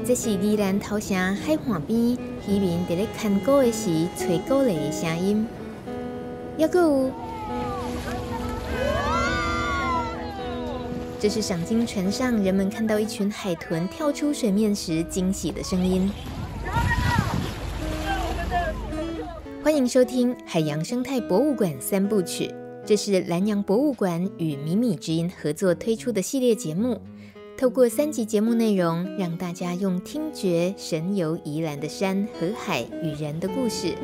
这是宜兰头城海岸边渔民伫咧牵鼓的时吹鼓励的声音，还佫有，这是赏金船上人们看到一群海豚跳出水面时惊喜的声音。欢迎收听海洋生态博物馆三部曲，这是南洋博物馆与米米之音合作推出的系列节目。透过3集节目内容，让大家用听觉神游宜兰的山和海与人的故事。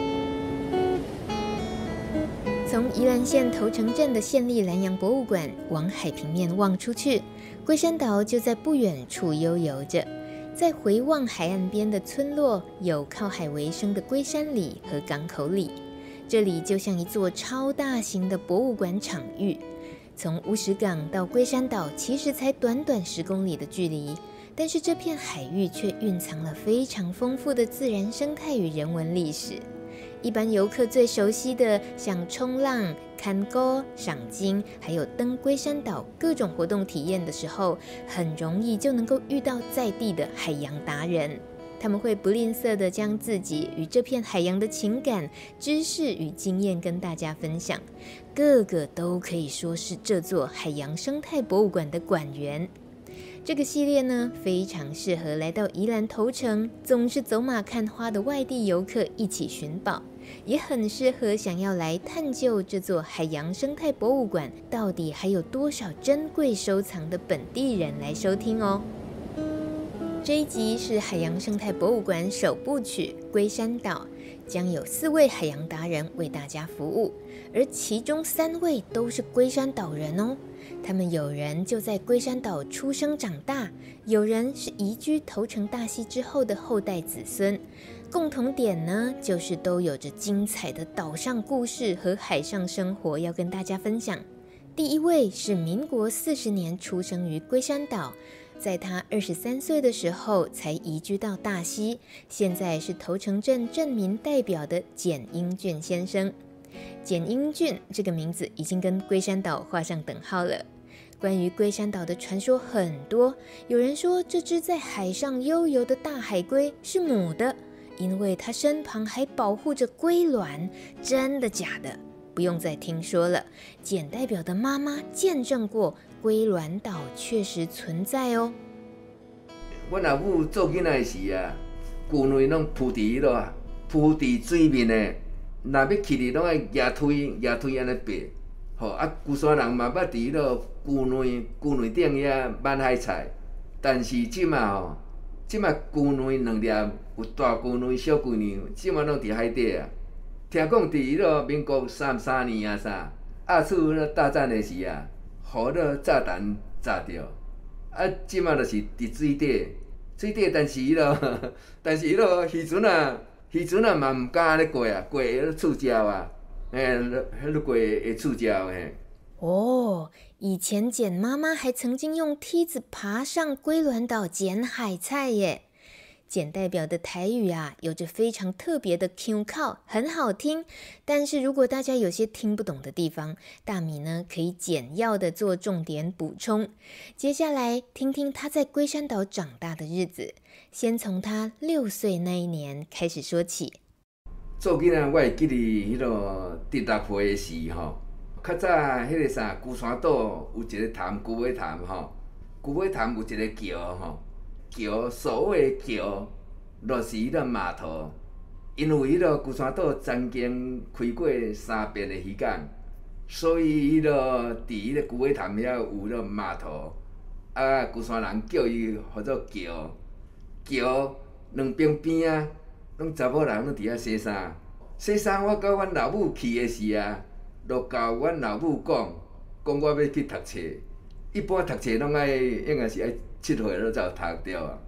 从宜兰县头城镇的县立南洋博物馆往海平面望出去，龟山岛就在不远处悠游着。在回望海岸边的村落，有靠海为生的龟山里和港口里，这里就像一座超大型的博物馆场域。从乌石港到龟山岛其实才短短10公里的距离，但是这片海域却蕴藏了非常丰富的自然生态与人文历史。一般游客最熟悉的像冲浪、看钩、赏鲸，还有登龟山岛各种活动体验的时候，很容易就能够遇到在地的海洋达人。他们会不吝啬地将自己与这片海洋的情感、知识与经验跟大家分享，个个都可以说是这座海洋生态博物馆的馆员。这个系列呢，非常适合来到宜兰头城总是走马看花的外地游客一起寻宝，也很适合想要来探究这座海洋生态博物馆到底还有多少珍贵收藏的本地人来收听哦。这一集是海洋生态博物馆首部曲龟山岛，将有4位海洋达人为大家服务，而其中3位都是龟山岛人哦。他们有人就在龟山岛出生长大，有人是移居头城大溪之后的后代子孙。共同点呢，就是都有着精彩的岛上故事和海上生活要跟大家分享。第一位是民国40年出生于龟山岛，在他23岁的时候才移居到大溪，现在是头城镇镇民代表的简英俊先生。简英俊这个名字已经跟龟山岛画上等号了。关于龟山岛的传说很多，有人说这只在海上悠游的大海龟是母的，因为它身旁还保护着龟卵。真的假的？不用再听说了，简代表的妈妈见证过龟卵岛确实存在哦。 阮阿母做囡仔时啊，旧内拢铺伫迄铺伫水面的，若要去哩拢爱举推安尼爬。吼啊，旧山人嘛捌伫旧内顶遐挽海菜，但是即马吼，即马旧内2粒有大旧内、小旧内，即马拢伫海底啊。听讲伫民国33年啊啥，二次大战的时啊，互炸弹炸着，啊，即马就是伫水底，但是渔船啊嘛毋敢安尼过啊，过会触礁啊，迄过会触礁嘿。 哦，以前简妈妈还曾经用梯子爬上龟卵岛捡海菜耶。简代表的台语啊，有着非常特别的 Q 靠，很好听。但是如果大家有些听不懂的地方，大米呢可以简要的做重点补充。接下来听听他在龟山岛长大的日子，先从他6岁那一年开始说起。 做囡仔我会记哩伫搭皮的时吼，较早迄个啥龟山岛有一个潭，龟尾潭吼，龟尾潭有一个桥吼。桥所谓的桥，就是码头，因为龟山岛曾经开过3遍的渔港，所以伫龟尾潭遐有码头，啊，龟山人叫伊叫做桥。桥2边边啊，拢查某人拢伫遐洗衫。洗衫，我甲阮老母去的时啊，就甲阮老母讲我要去读册。一般读册拢应该是爱7岁了才有读着啊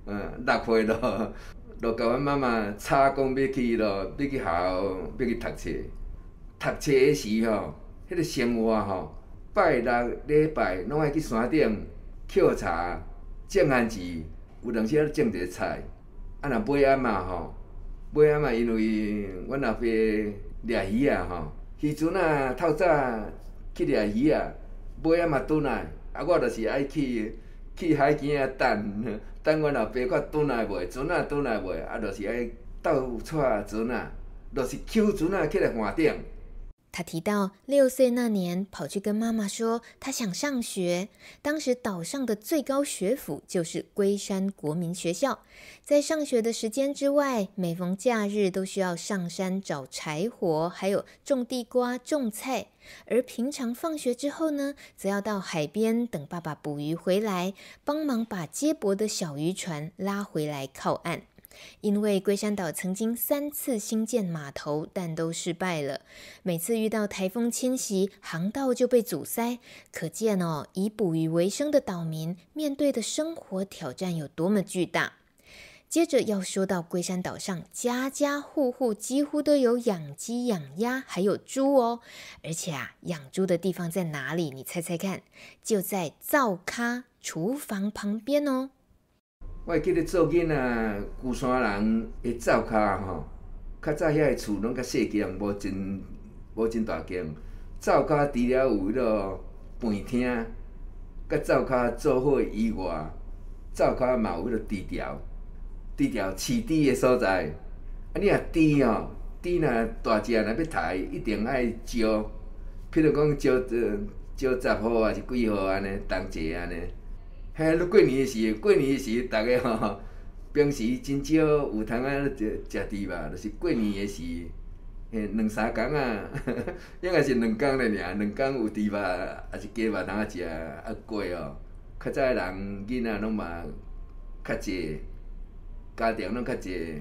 ，6岁就甲阮妈妈吵讲要去学校要去读册。读册的时吼，迄个生活吼，拜6礼拜拢爱去山顶抾茶、种番薯，有当时种一个菜。啊，若尾暗嘛吼，尾暗嘛，因为阮阿伯掠鱼啊吼，渔船啊透早去掠鱼啊，尾暗嘛转来，啊我就是爱去去海边啊等阮后爸看转来袂，船啊转来袂，啊，就是爱斗带船啊，就是捡船啊起来岸顶。 他提到6岁那年跑去跟妈妈说他想上学，当时岛上的最高学府就是龟山国民学校，在上学的时间之外，每逢假日都需要上山找柴火，还有种地瓜、种菜，而平常放学之后呢，则要到海边等爸爸捕鱼回来，帮忙把接驳的小渔船拉回来靠岸。因为龟山岛曾经3次兴建码头，但都失败了。每次遇到台风侵袭，航道就被阻塞。可见以捕鱼为生的岛民面对的生活挑战有多么巨大。接着要说到龟山岛上，家家户户几乎都有养鸡、养鸭，还有猪哦。而且养猪的地方在哪里？你猜猜看，就在灶咖厨房旁边哦。 我会记得做囡仔，龟山人的灶骹吼，较早遐个厝拢较细间，无真大间。灶骹除了有迄落饭厅，甲灶骹做伙以外，灶骹嘛有迄落猪条，猪条饲猪的所在。啊，你若猪吼，猪若大只，若要杀，一定爱招，譬如讲招10号还是几号安尼，同齐安尼。迄过年的时，逐个吼，平时真少有通啊食猪肉，就是过年的时，2、3工啊，应该是2工了尔，2工有猪肉，还是鸡肉通啊食啊过哦。较早的人囡仔拢嘛较济，家庭拢较济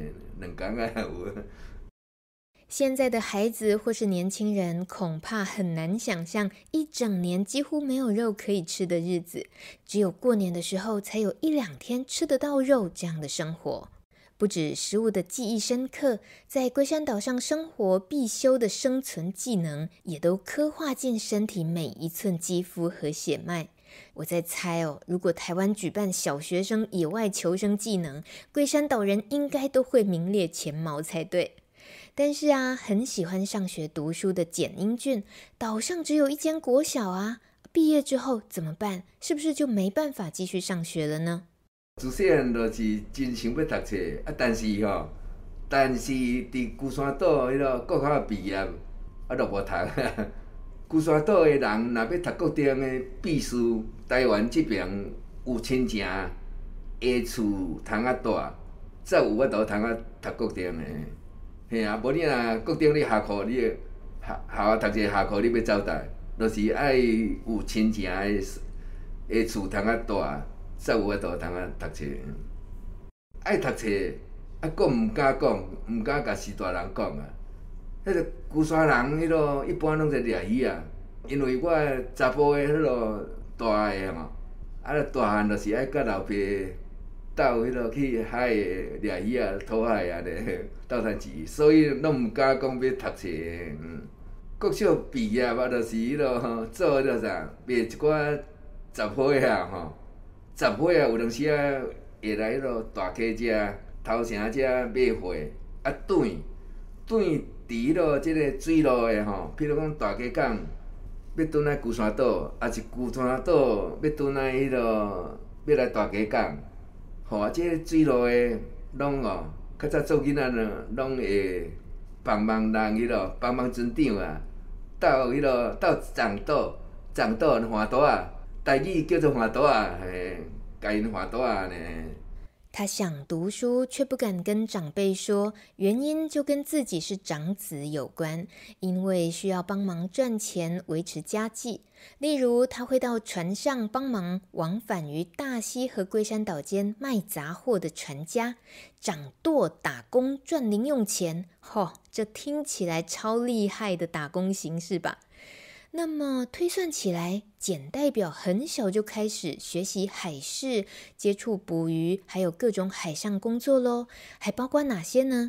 ，2工啊有。 现在的孩子或是年轻人恐怕很难想象一整年几乎没有肉可以吃的日子，只有过年的时候才有1-2天吃得到肉这样的生活。不止食物的记忆深刻，在龟山岛上生活必修的生存技能也都刻画进身体每一寸肌肤和血脉。我在猜如果台湾举办小学生野外求生技能，龟山岛人应该都会名列前茅才对。但是很喜欢上学读书的简英俊，岛上只有1间国小毕业之后怎么办？是不是就没办法继续上学了呢？ 自细汉就是真想要读册，但是伫龟山岛迄落国考毕业，就无读。龟山岛的人若要读国中的秘书，台湾这边有亲情的厝通大，才有法度通读国中的。嘿无你若国中你下课，你校读者下课你要走代，就是爱有亲情的厝通大，才有法度通读册。爱读册，讲毋敢讲，毋敢甲士大人讲啊。迄个龟山人迄落一般拢在掠鱼啊，因为我查甫的迄落大个吼，大汉就是爱甲老爸斗迄落去海个掠鱼啊、讨海安尼斗趁钱，所以拢毋敢讲要读册。国小毕业就是迄落做迄落啥，卖一寡杂货吼，杂货有当时会来迄落大溪遮、头城遮买货，转伫迄落即个水路的吼，譬如讲大溪港要转来龟山岛，还是龟山岛要转来迄落要来大溪港。即个水路的拢较早做囡仔呢，拢会帮忙人迄落帮忙船长斗迄落斗藏岛换岛台语叫做换岛甲因换岛呢。 他想读书，却不敢跟长辈说，原因就跟自己是长子有关，因为需要帮忙赚钱维持家计。例如，他会到船上帮忙往返于大溪和龟山岛间卖杂货的船家，掌舵打工赚零用钱。这听起来超厉害的打工形式吧？那么推算起来，简代表很小就开始学习海事，接触捕鱼，还有各种海上工作咯，还包括哪些呢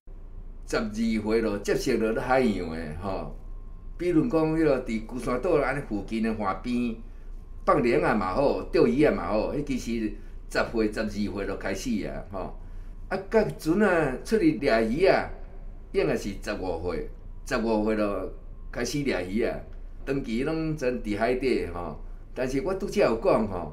？12岁就接触到海洋的比如讲迄落伫龟山岛安尼附近的岸边，放龙也嘛好，钓鱼也嘛好，迄其实10岁、12岁就开始甲船出去掠鱼应该是15岁就开始掠鱼长期拢全伫海底但是我拄则有讲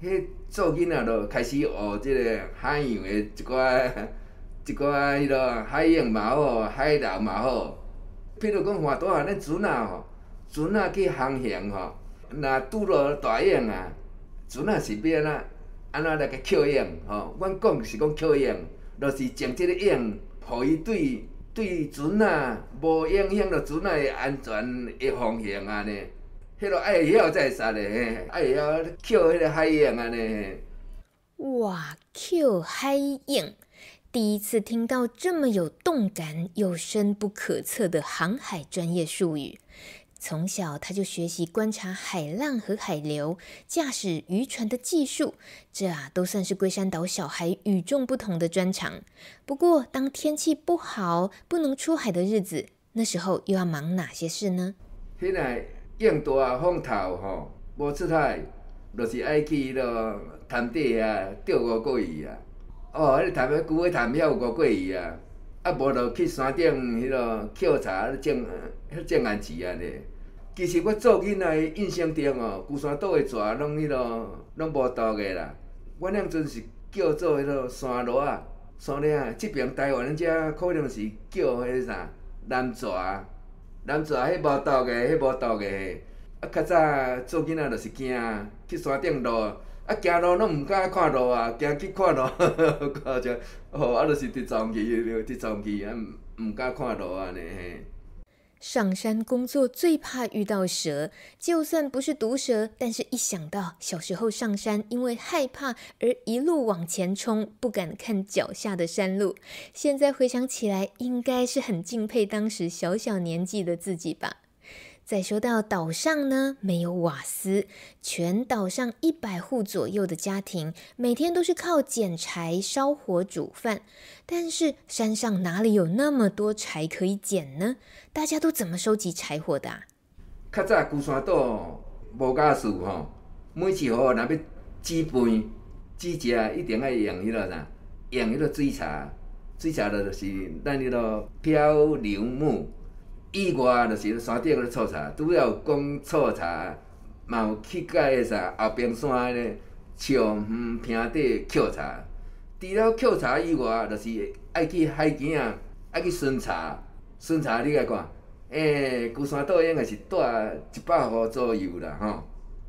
迄做囡仔就开始学即个海洋的一寡迄落海影嘛好，海流嘛好。譬如讲换大汉咱船仔吼，船仔去航行吼，若拄着大影啊，船仔是要安怎来甲吸影吼？阮讲是讲吸影，就是种即个影，互伊对船仔无影响到船仔的安全的方向安尼。迄落爱会晓才会使嘞，爱会晓吸迄个海影安尼。 哇，吸海影！第一次听到这么有动感又深不可测的航海专业术语。从小他就学习观察海浪和海流，驾驶渔船的技术，这都算是龟山岛小孩与众不同的专长。不过，当天气不好，不能出海的日子，那时候又要忙哪些事呢？ 迄若影大风头吼，无出海，就是爱去迄落潭底啊钓乌龟鱼啊。哦，迄个潭古尾潭遐有乌龟鱼啊，啊无就去山顶迄落捡茶种红薯安尼。其实我做囡仔的印象中哦，龟山岛的蛇拢拢无毒的啦。阮迄阵是叫做迄落山螺啊，山螺啊。即边台湾遮可能是叫迄个啥蓝蛇，蓝蛇迄无毒的，迄无毒的。啊，较早做囡仔就是惊去山顶路，啊行路拢毋敢看路啊，惊去看路，看者吼啊，就是直撞去啊，毋敢看路安尼嘿。 上山工作最怕遇到蛇，就算不是毒蛇，但是一想到小时候上山因为害怕而一路往前冲，不敢看脚下的山路，现在回想起来，应该是很敬佩当时小小年纪的自己吧。再说到岛上呢，没有瓦斯，全岛上100户左右的家庭，每天都是靠捡柴烧火煮饭。但是山上哪里有那么多柴可以捡呢？大家都怎么收集柴火的啊？ 较早龟山岛无甲树吼，每次吼若要煮饭、煮食，一定爱用迄落啥，用迄落水柴。水柴就是咱迄落漂流木。以外就是山顶咧採茶，拄了有讲採茶，嘛有去甲迄啥后冰山咧樹园坪底抾茶。除了抾茶以外，就是爱去海边啊，爱去巡茶。巡茶你来看，龟山岛应该是住100户左右啦吼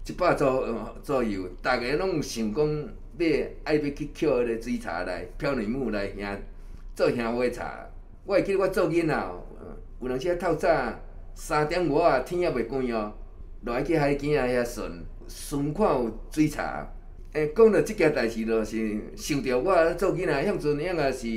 ，100左右，大家拢想讲爱去抾迄个水茶来漂流木来做香花茶。我会记得我做囡仔。有当时透早3点外啊，天还袂光哦，就爱去海边啊遐巡看有水茶。讲到即件代志，就是想着我做囡仔，迄阵应该是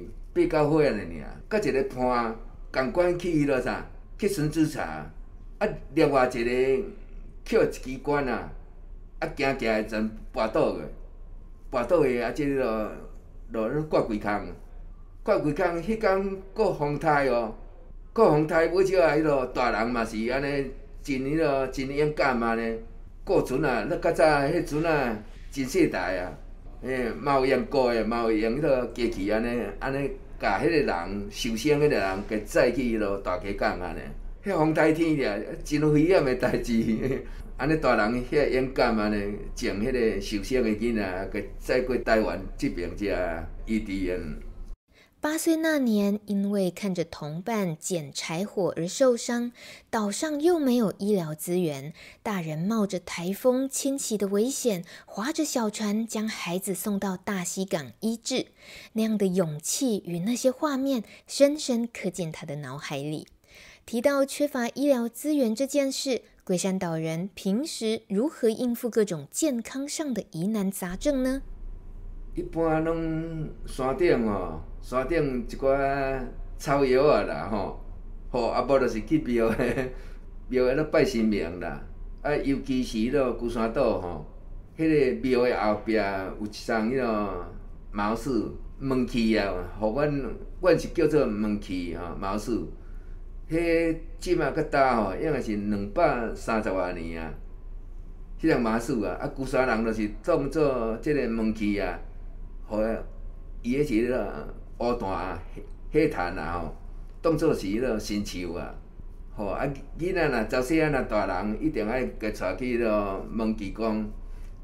8、9岁安尼尔，甲一个伴共款去迄落啥，去巡水茶。啊，另外一个抾一支管啊，啊行会阵跋倒个，啊即个就挂规空，迄工过风台哦。过风台尾少啊，迄落大人嘛是安尼，真勇敢安尼。过船啊，咱较早迄船啊真细台啊，嘛有用过的，嘛有用迄落机器安尼，甲迄个人受伤迄个人给载去迄落大溪港安尼。迄风台天俩，真危险的代志。安尼大人遐勇敢安尼，将迄个受伤的囡仔给载过台湾这边遮异地安。 8岁那年，因为看着同伴捡柴火而受伤，岛上又没有医疗资源，大人冒着台风侵袭的危险，划着小船将孩子送到大溪港医治。那样的勇气与那些画面，深深刻进他的脑海里。提到缺乏医疗资源这件事，龟山岛人平时如何应付各种健康上的疑难杂症呢？ 一般拢山顶一寡草药啊啦吼，啊无就是去庙咧拜神明啦。啊，尤其是迄落龟山岛吼，迄个庙的后壁有一丛迄落毛树门气啊，互阮是叫做门气吼毛树。迄即马较大吼，应该是230多年啊。迄丛毛树啊，啊龟山人就是当做即个门气啊。互伊迄是迄落乌炭火炭啊吼，当做是迄落神树啊。吼啊，囡仔若查细汉若大人，一定爱家带去迄落问济公，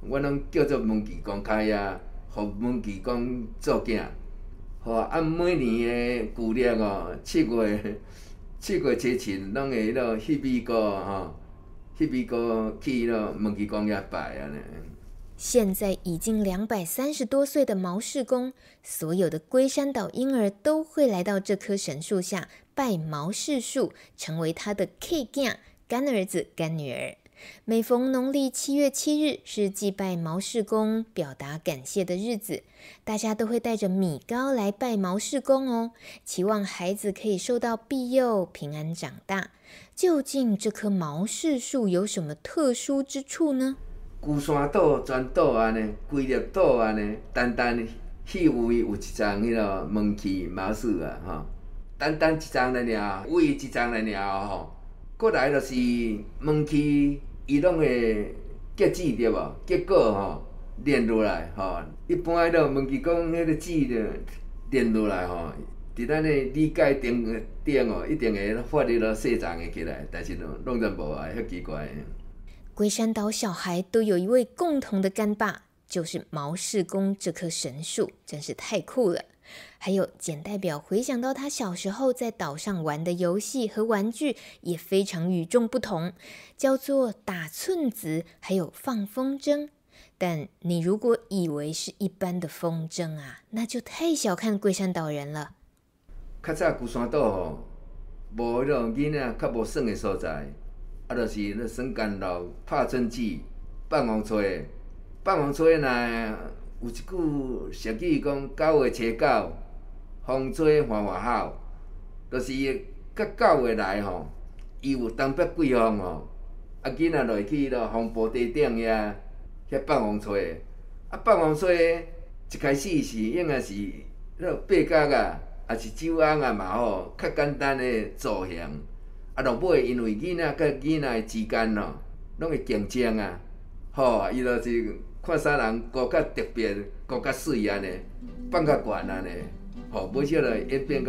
我拢叫做问岐公开啊，互问岐公做囝。吼，按每年的旧历哦，7月初七，拢会迄落翕米糕吼，翕米糕去迄落问岐公遐拜安尼。 现在已经230多岁的毛世公，所有的龟山岛婴儿都会来到这棵神树下拜毛世树，成为他的 K 囝、干儿子、干女儿。每逢农历7月7日是祭拜毛世公、表达感谢的日子，大家都会带着米糕来拜毛世公哦，期望孩子可以受到庇佑、平安长大。究竟这棵毛世树有什么特殊之处呢？ 龟山岛全岛安尼，规粒岛安尼，单迄位有一丛迄落门旗毛树啊，吼，单一丛来尔，位一丛来尔吼。过来就是门旗，伊拢会结籽对无？结果吼连落来吼，一般迄落门旗讲迄个籽着连落来吼，伫咱的理解顶哦，一定会发迄落细丛的起来，但是拢然无啊，遐奇怪。 龟山岛小孩都有一位共同的干爸，就是毛世公这棵神树，真是太酷了。还有简代表回想到他小时候在岛上玩的游戏和玩具也非常与众不同，叫做打寸子，还有放风筝。但你如果以为是一般的风筝啊，那就太小看龟山岛人了。 较早龟山岛吼，无迄落囡仔较无耍的所在。就是咧耍干路、拍春子、放风吹。放风吹若有一句俗语讲9月初9，风吹换换好，就是甲9月来吼，伊有东北季风吼，囡仔就会去迄风坡地顶遐放风吹。放风吹一开始是应该是迄八角啊，也是酒翁啊嘛吼，较简单的造型。落尾因为囡仔甲囡仔之间咯，拢会竞争啊，吼，伊就是看啥人高较特别、高较水安尼，放较悬安尼，吼，尾少就演变到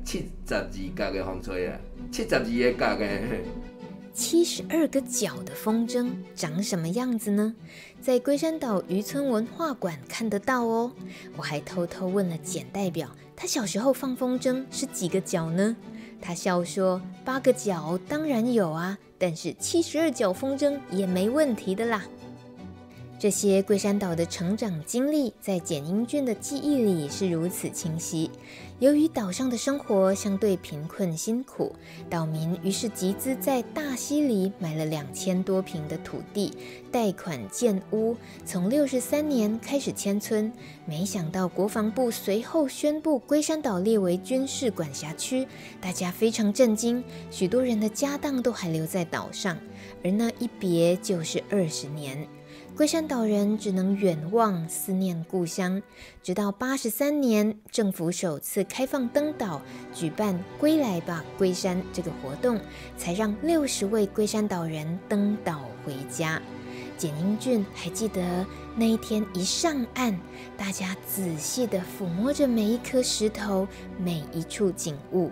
72角的风吹啊，72个角的。 72个角的风筝长什么样子呢？在龟山岛渔村文化馆看得到哦。我还偷偷问了简代表，他小时候放风筝是几个角呢？他笑说8个角当然有啊，但是72角风筝也没问题的啦。这些龟山岛的成长经历在简英俊的记忆里是如此清晰。由于岛上的生活相对贫困辛苦，岛民于是集资在大溪里买了2000多坪的土地，贷款建屋，从63年开始迁村。没想到国防部随后宣布龟山岛列为军事管辖区，大家非常震惊，许多人的家当都还留在岛上，而那一别就是20年。龟山岛人只能远望，思念故乡。直到83年，政府首次开放登岛，举办“归来吧，龟山”这个活动，才让60位龟山岛人登岛回家。简英俊还记得那一天一上岸，大家仔细地抚摸着每一颗石头，每一处景物。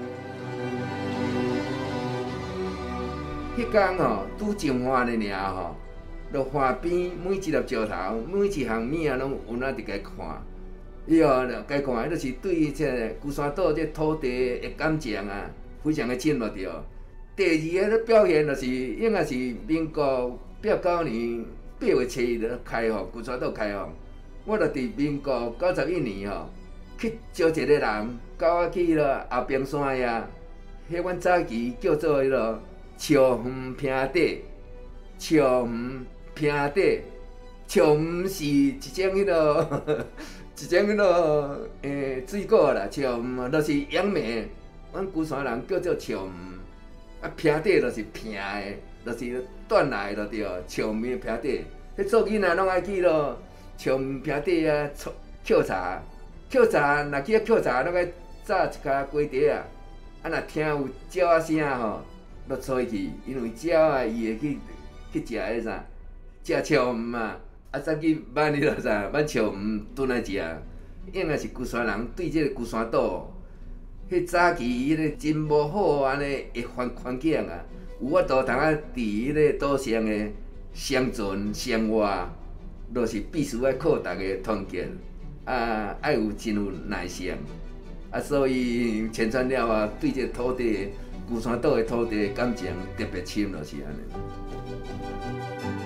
迄天吼，拄种花的尔吼。落花边每一粒石头，每一项物啊，拢有哪伫家看。伊哦，家看，迄就是对这龟山岛这土地的感情啊，非常的深入着。第二个咧表现就是应该是民国89年8月初日开放龟山岛开放，我著伫民国91年吼去招一个人，甲我去迄落后冰山遐，迄阮早期叫做迄落树园坪底，树园。坪底，树园是一种迄落一种迄落水果啦，树园就是杨梅，阮龟山人叫做树园，啊坪底就是坪的，就是断来就对，树园坪底。迄做囡仔拢爱去咯，树园坪底啊，抾茶，抾茶，若去抾茶，拢爱炸一跤鸡蹄啊，啊若听有鸟仔声吼，就出去，因为鸟啊伊会去食迄啥。食树园嘛，再去挽迄落啥，挽树园炖来食。应该是龟山人对这个龟山岛，迄早期迄个真无好安尼的环境啊，有法度通伫迄个岛上的生存生活， 就是必须要靠大家团结，爱真有耐心，所以千川了啊，对这土地龟山岛的土地感情特别深，就是安尼。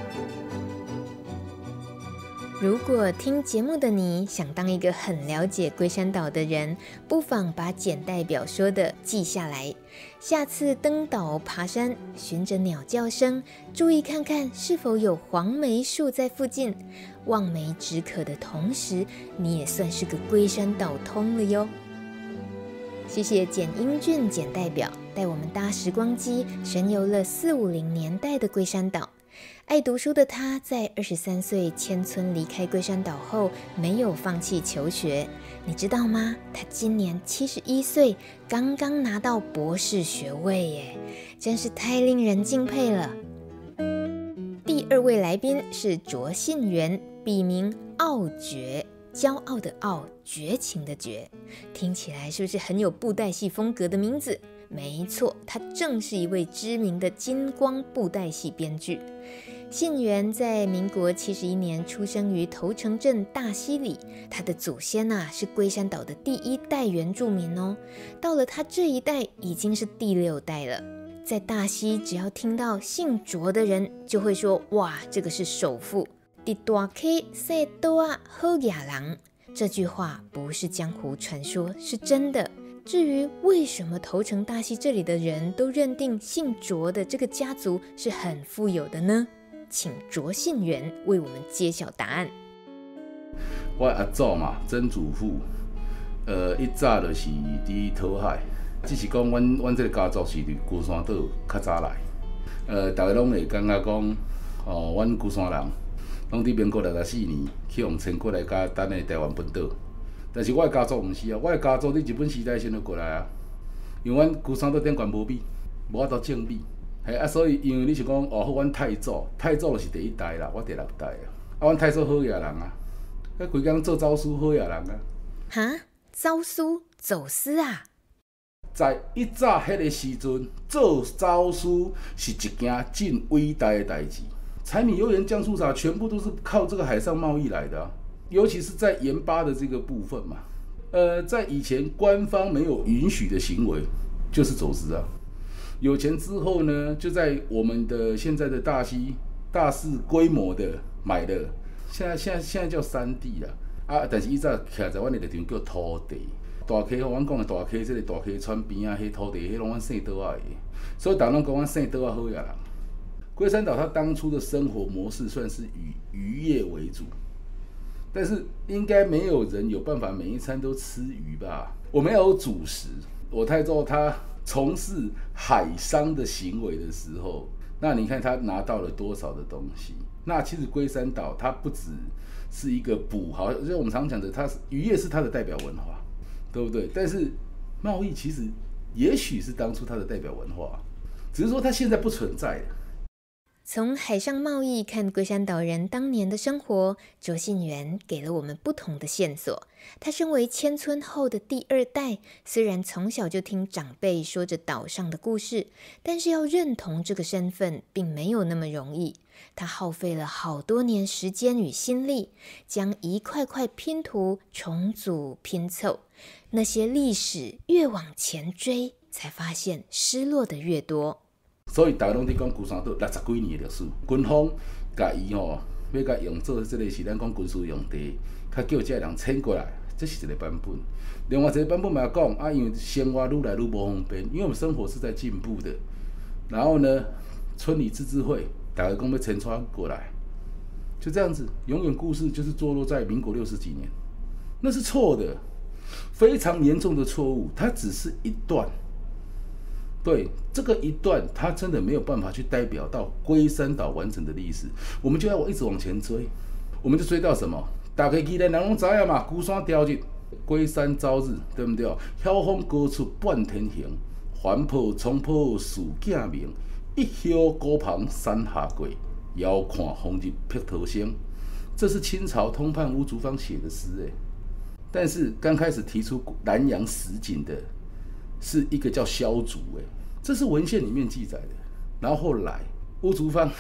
如果听节目的你想当一个很了解龟山岛的人，不妨把简代表说的记下来。下次登岛爬山，循着鸟叫声，注意看看是否有黄梅树在附近。望梅止渴的同时，你也算是个龟山岛通了哟。谢谢简英俊简代表带我们搭时光机，神游了450年代的龟山岛。爱读书的他，在23岁迁村离开龟山岛后，没有放弃求学。你知道吗？他今年71岁，刚刚拿到博士学位耶，真是太令人敬佩了。第2位来宾是卓信元，笔名傲绝，骄傲的傲，绝情的绝，听起来是不是很有布袋戏风格的名字？没错，他正是一位知名的金光布袋戏编剧。信元在民国71年出生于头城镇大溪里，他的祖先是龟山岛的第1代原住民哦。到了他这一代，已经是第6代了。在大溪，只要听到姓卓的人，就会说：“哇，这个是首富，伫大溪生多啊好野人。”这句话不是江湖传说，是真的。至于为什么头城大溪这里的人都认定姓卓的这个家族是很富有的呢？请卓信元为我们揭晓答案。 我阿祖嘛，曾祖父，一早就是伫讨海，只是讲阮这个家族是伫龟山岛较早来，大家拢会感觉讲，阮龟山人，拢伫民国64年去用迁过来甲咱的台湾本岛。但是我的家族毋是啊，我的家族伫日本时代先就过来啊，因为阮龟山岛顶悬无米，无法度种米。所以因为你是讲好，阮太祖就是第1代啦，我第6代啊。阮太祖好野人啊，规工做走私好野人啊。 哈，走私啊？ 在一早迄个时阵，做走私是一件真伟大的代志。柴米油盐酱醋茶全部都是靠这个海上贸易来的啊，尤其是在盐巴的这个部分嘛。在以前官方没有允许的行为，就是走私啊。有钱之后呢，就在我们的现在的大溪大肆规模的买了，现在叫山地啦啊，但是以前徛在阮那个地方叫土地。大溪，阮讲的大溪，这个大溪川边啊，迄土地，迄拢阮姓岛仔的，所以大家拢讲阮姓岛仔好野人。龟山岛它当初的生活模式算是以渔业为主，但是应该没有人有办法每一餐都吃鱼吧？我们要有主食。我太祖他从事海商的行为的时候，那你看他拿到了多少的东西？那其实龟山岛它不只是一个捕好，就是我们常讲的，它渔业是它的代表文化，对不对？但是贸易其实也许是当初它的代表文化，只是说它现在不存在了。 从海上贸易看龟山岛人当年的生活，卓信元给了我们不同的线索。他身为迁村后的第2代，虽然从小就听长辈说着岛上的故事，但是要认同这个身份并没有那么容易。他耗费了好多年时间与心力，将一块块拼图重组拼凑。那些历史越往前追，才发现失落的越多。 所以大家拢在讲龟山岛60几年的历史，军方甲伊要甲用做这个是咱讲军事用地，较叫这人迁过来，这是一个版本。另外一个版本嘛讲因为生活愈来愈不方便，因为我们生活是在进步的。然后呢，村里自治会大家讲要迁村过来，就这样子，永远故事就是坐落在民国60几年，那是错的，非常严重的错误，它只是一段。对这个一段，它真的没有办法去代表到龟山岛完整的历史，我们就要一直往前追，我们就追到什么？大家既然人拢知影嘛，龟山朝日，龟山朝日，对不对？晓风高出半天行，环抱冲破树镜明，一宿孤旁山下过，遥看风日劈头生。这是清朝通判吴竹芳写的诗哎，但是刚开始提出南洋实景的。是一个叫萧族这是文献里面记载的。然后后来吴竹芳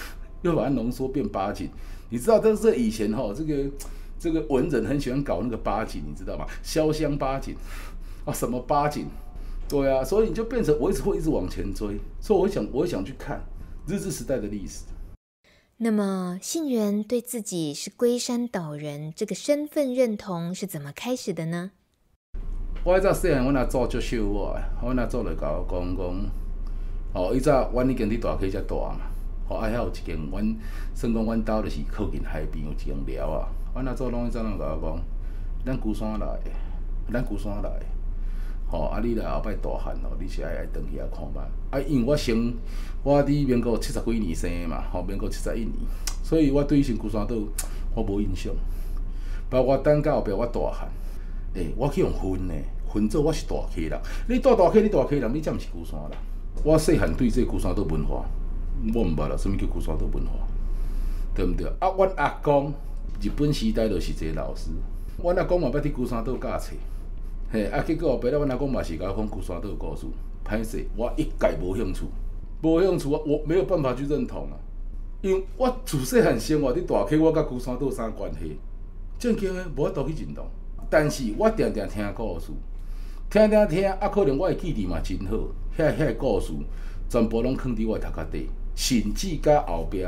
又把它浓缩变八景。你知道，但是以前这个文人很喜欢搞那个八景，你知道吗？潇湘八景啊，什么八景？对啊，所以你就变成我会一直往前追，所以我会想去看日治时代的历史。 那么信源对自己是龟山岛人这个身份认同是怎么开始的呢？ 我迄早细汉，阮阿祖足惜我的，阮阿祖就甲我讲，伊早阮已经伫大溪遮大嘛，遐有一间算讲阮兜就是靠近海边有一间寮啊。阮阿祖拢迄早甲我讲，咱龟山来的，你来后摆大汉你是爱转去遐看觅。因为我伫民国70几年生的嘛，民国71年，所以我对龟山岛我无印象。包括等到后壁我大汉，我去用分做我是大溪人。你大溪人，你才毋是龟山人。我细汉对这龟山岛文化，我毋捌啦，什么叫龟山岛文化，对毋对？阮阿公日本时代就是一个老师，阮阿公嘛捌伫龟山岛教册。结果后壁阮阿公嘛是甲我讲龟山岛的故事，歹势，我一概无兴趣，我没有办法去认同啊，因为我自细汉生活伫大溪，我甲龟山岛啥关系？正经的无法度去认同，但是我常常听故事，听，可能我的记忆嘛真好，遐故事全部拢藏伫我的头壳底，甚至到后壁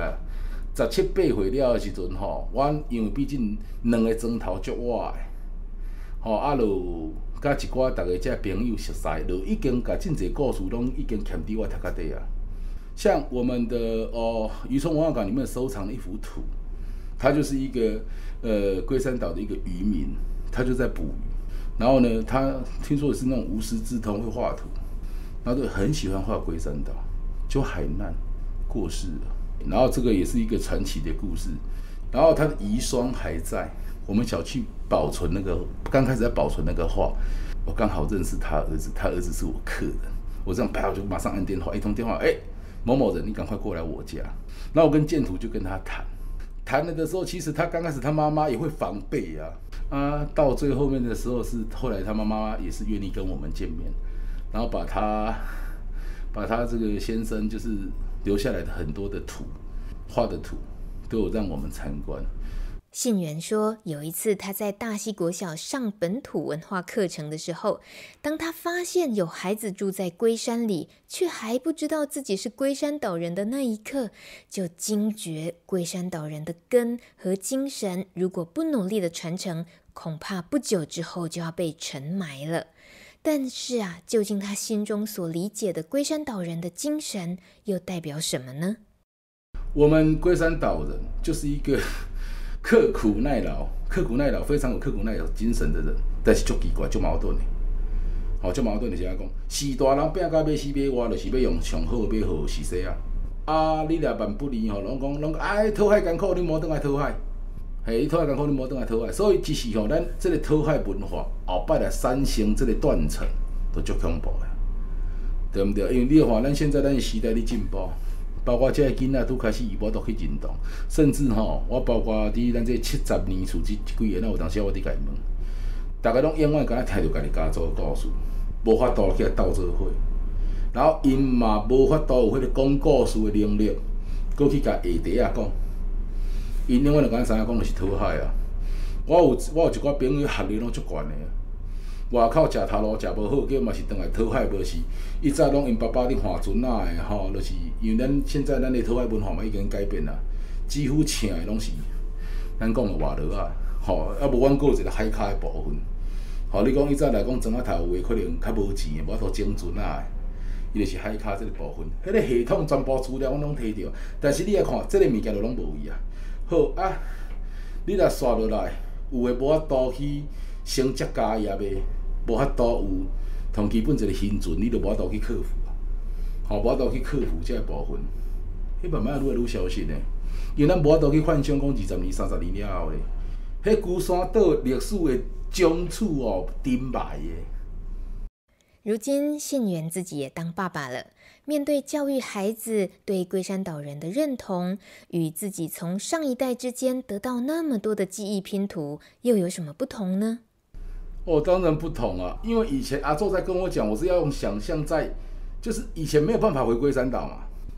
17、8岁了的时阵阮因为毕竟两个庄头足活的，就甲一寡大家遮朋友熟识，就已经甲真侪故事拢已经嵌伫我头壳底啊。像我们的渔村文化馆里面收藏了一幅图，他就是一个龟山岛的一个渔民，他就在捕鱼。然后呢，他听说也是那种无师自通会画图，然后就很喜欢画龟山岛，就海难过世了。然后这个也是一个传奇的故事。然后他的遗孀还在，我们小区保存那个，刚开始在保存那个画，我刚好认识他儿子，他儿子是我客人，我这样我就马上按电话，一通电话，某某人，你赶快过来我家。然后我跟建图就跟他谈了的时候，其实他刚开始他妈妈也会防备到最后面的时候后来他妈妈也是愿意跟我们见面，然后把他这个先生就是留下来的很多的画的图都有让我们参观。 信源说，有一次他在大溪国小上本土文化课程的时候，当他发现有孩子住在龟山里，却还不知道自己是龟山岛人的那一刻，就惊觉龟山岛人的根和精神，如果不努力的传承，恐怕不久之后就要被尘埋了。但是究竟他心中所理解的龟山岛人的精神又代表什么呢？ 我们龟山岛人就是一个刻苦耐劳，非常有刻苦耐劳精神的人，但是足奇怪，足矛盾的。足矛盾的是安讲，是大人拼到要死要活，就是要用上好的好是说你若万不利拢讲讨海艰苦，你莫转来讨海。讨海艰苦，你莫转来讨海。所以其实咱这个讨海文化后摆来产生这个断层，都足恐怖的，对不对？因为你看，咱现在咱的时代咧进步。包括这个囡仔都开始无都去认同，甚至我包括伫咱这70年厝这几年有当时我伫家问，大家拢永远敢若听着家己家族的故事，无法度起来斗做伙，然后因嘛无法度有迄个讲故事的能力，搁去甲下底讲，因永远就敢知影讲就是讨海啊。我有一寡朋友学历拢足悬的。外口食头路食无好，叫嘛是倒来讨海无是。伊早拢因爸爸伫划船的就是因为咱现在咱的讨海文化嘛已经改变啦，几乎请的拢是咱讲的外劳无阮阁有一个海卡的部分。你讲伊早来讲庄仔头有诶可能较无钱的，无法度整船伊就是海卡这个部分。迄个系统全部资料阮拢摕着，但是你来看，这个物件就拢无伊好你若刷落来，有诶无法度去升职加业的。无法度有同基本一个生存，你就无法度去克服，无法度去克服这个部分，迄慢慢愈来愈消失呢。因为咱无法度去幻想讲20年、30年了后的，迄龟山岛历史的种处沉埋的。 如今信源自己也当爸爸了，面对教育孩子对龟山岛人的认同，与自己从上一代之间得到那么多的记忆拼图，又有什么不同呢？ 当然不同啊，因为以前阿祖在跟我讲，我是要用想象就是以前没有办法回龟山岛嘛，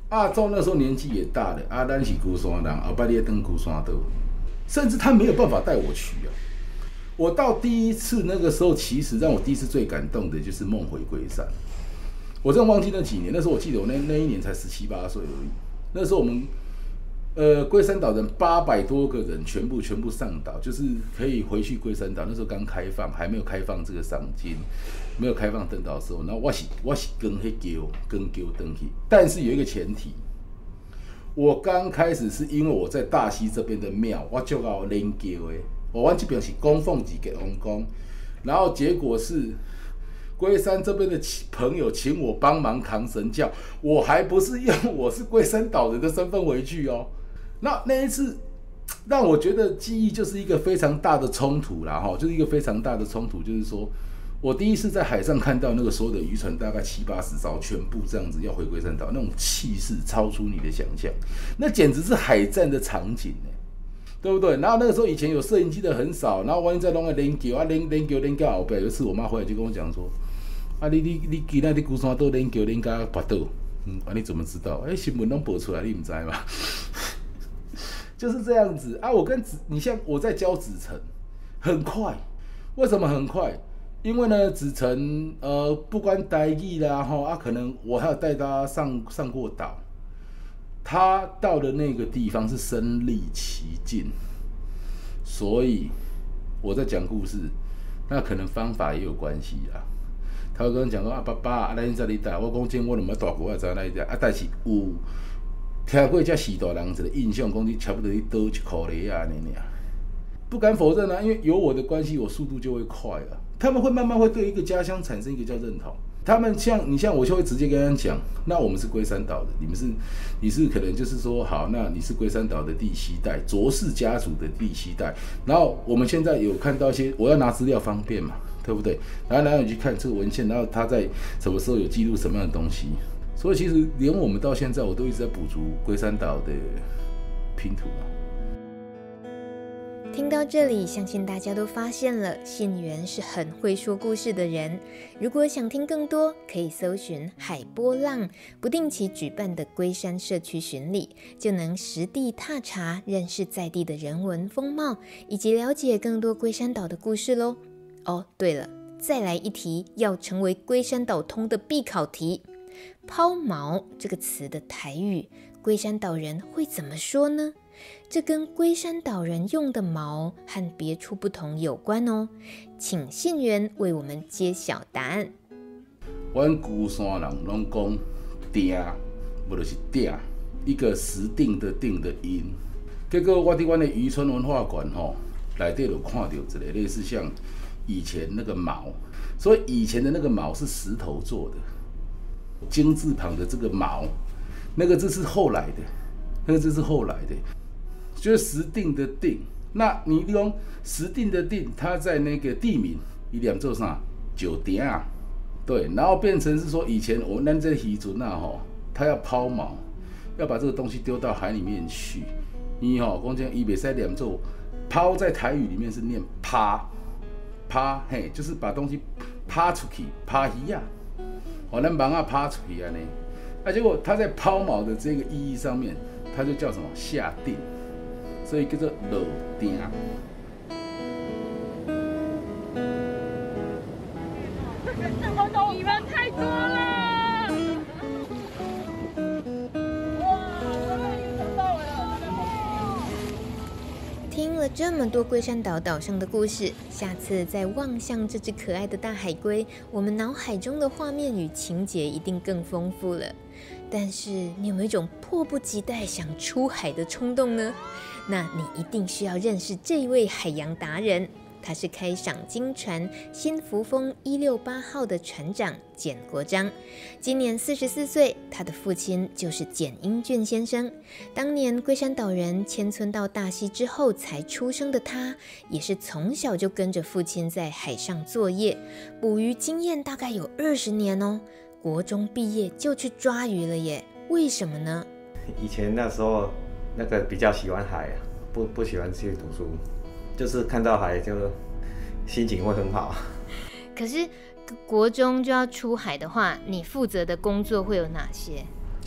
阿周那时候年纪也大了，啊，咱是孤山人，后摆你登孤山岛，甚至他没有办法带我去啊。我到第一次那个时候，其实让我第一次最感动的就是梦回龟山。我真的忘记那几年，那时候我记得我那一年才17、18岁而已。那时候我们龟山岛人800多个人全部上岛，就是可以回去龟山岛。那时候刚开放，还没有开放这个赏金，没有开放登岛的时候，然后我是跟那叫登去，但是有一个前提，我刚开始是因为我在大溪这边的庙，我就要连叫的，我这边是供奉几个王公，然后结果是龟山这边的朋友请我帮忙扛神教，我还不是用我是龟山岛人的身份回去哦。那一次让我觉得记忆就是一个非常大的冲突啦，就是一个非常大的冲突，就是说我第一次在海上看到那个所有的渔船大概70、80艘全部这样子要回龟山岛，那种气势超出你的想象，那简直是海战的场景对不对？然后那个时候以前有摄影机的很少，然后万一在弄个连叫啊连到后边，有一次我妈回来就跟我讲说，啊你今仔你龟山岛连叫到跋倒，啊你怎么知道？新闻都播出来，你不知吗？就是这样子啊！你像我在教子晨，很快，为什么很快？因为呢，子晨不管台语啦可能我还有带他上过岛，他到的那个地方是身历其境，所以我在讲故事，那可能方法也有关系啦。他会跟我讲说爸爸啊，咱在你带，我讲真我那么大个，我知道那啊，但是有。听过这时大人一个印象，讲你差不多你倒1块钱啊，不敢否认啊，因为有我的关系，我速度就会快了。他们会慢慢会对一个家乡产生一个叫认同。他们像我就会直接跟他讲，那我们是龟山岛的，你是可能就是说好，那你是龟山岛的第7代，卓氏家族的第7代。然后我们现在有看到一些，我要拿资料方便嘛，对不对？然后你去看这个文献，然后他在什么时候有记录什么样的东西。所以其实连我们到现在，我都一直在补足龟山岛的拼图啊。 听到这里，相信大家都发现了，信源是很会说故事的人。如果想听更多，可以搜寻海波浪不定期举办的龟山社区巡礼，就能实地踏查，认识在地的人文风貌，以及了解更多龟山岛的故事咯。哦，对了，再来一题，要成为龟山岛通的必考题。抛锚这个词的台语，龟山岛人会怎么说呢？这跟龟山岛人用的锚和别处不同有关哦。请信源为我们揭晓答案。 阮龟山人拢讲定，无就是定，一个时定的定的音。结果我伫阮的渔村文化馆内底就看到一个类似像以前那个锚，所以以前的那个锚是石头做的。金字旁的这个锚，那个字是后来的，就是时定的定。那你用时定的定，它在那个地名，伊念做啥？九鼎啊，对，然后变成是说以前我们在渔船他要抛锚，要把这个东西丢到海里面去。伊讲这样，伊袂使念做抛，在台语里面是念趴，嘿，就是把东西趴出去，趴鱼啊。咱网啊趴出去安尼，结果他在抛锚的这个意义上面，它就叫什么下定，所以叫做落定。 你们太多了！ 听了这么多龟山岛岛上的故事，下次再望向这只可爱的大海龟，我们脑海中的画面与情节一定更丰富了。但是你有没有一种迫不及待想出海的冲动呢？那你一定需要认识这一位海洋达人，他是开赏金船新福丰168号的船长简国章，今年44岁，他的父亲就是简英俊先生。当年龟山岛人迁村到大溪之后才出生的他，也是从小就跟着父亲在海上作业，捕鱼经验大概有20年哦。国中毕业就去抓鱼了耶，为什么呢？ 以前那时候比较喜欢海啊，不喜欢去读书。就是看到海就心情会很好。 可是国中就要出海的话，你负责的工作会有哪些？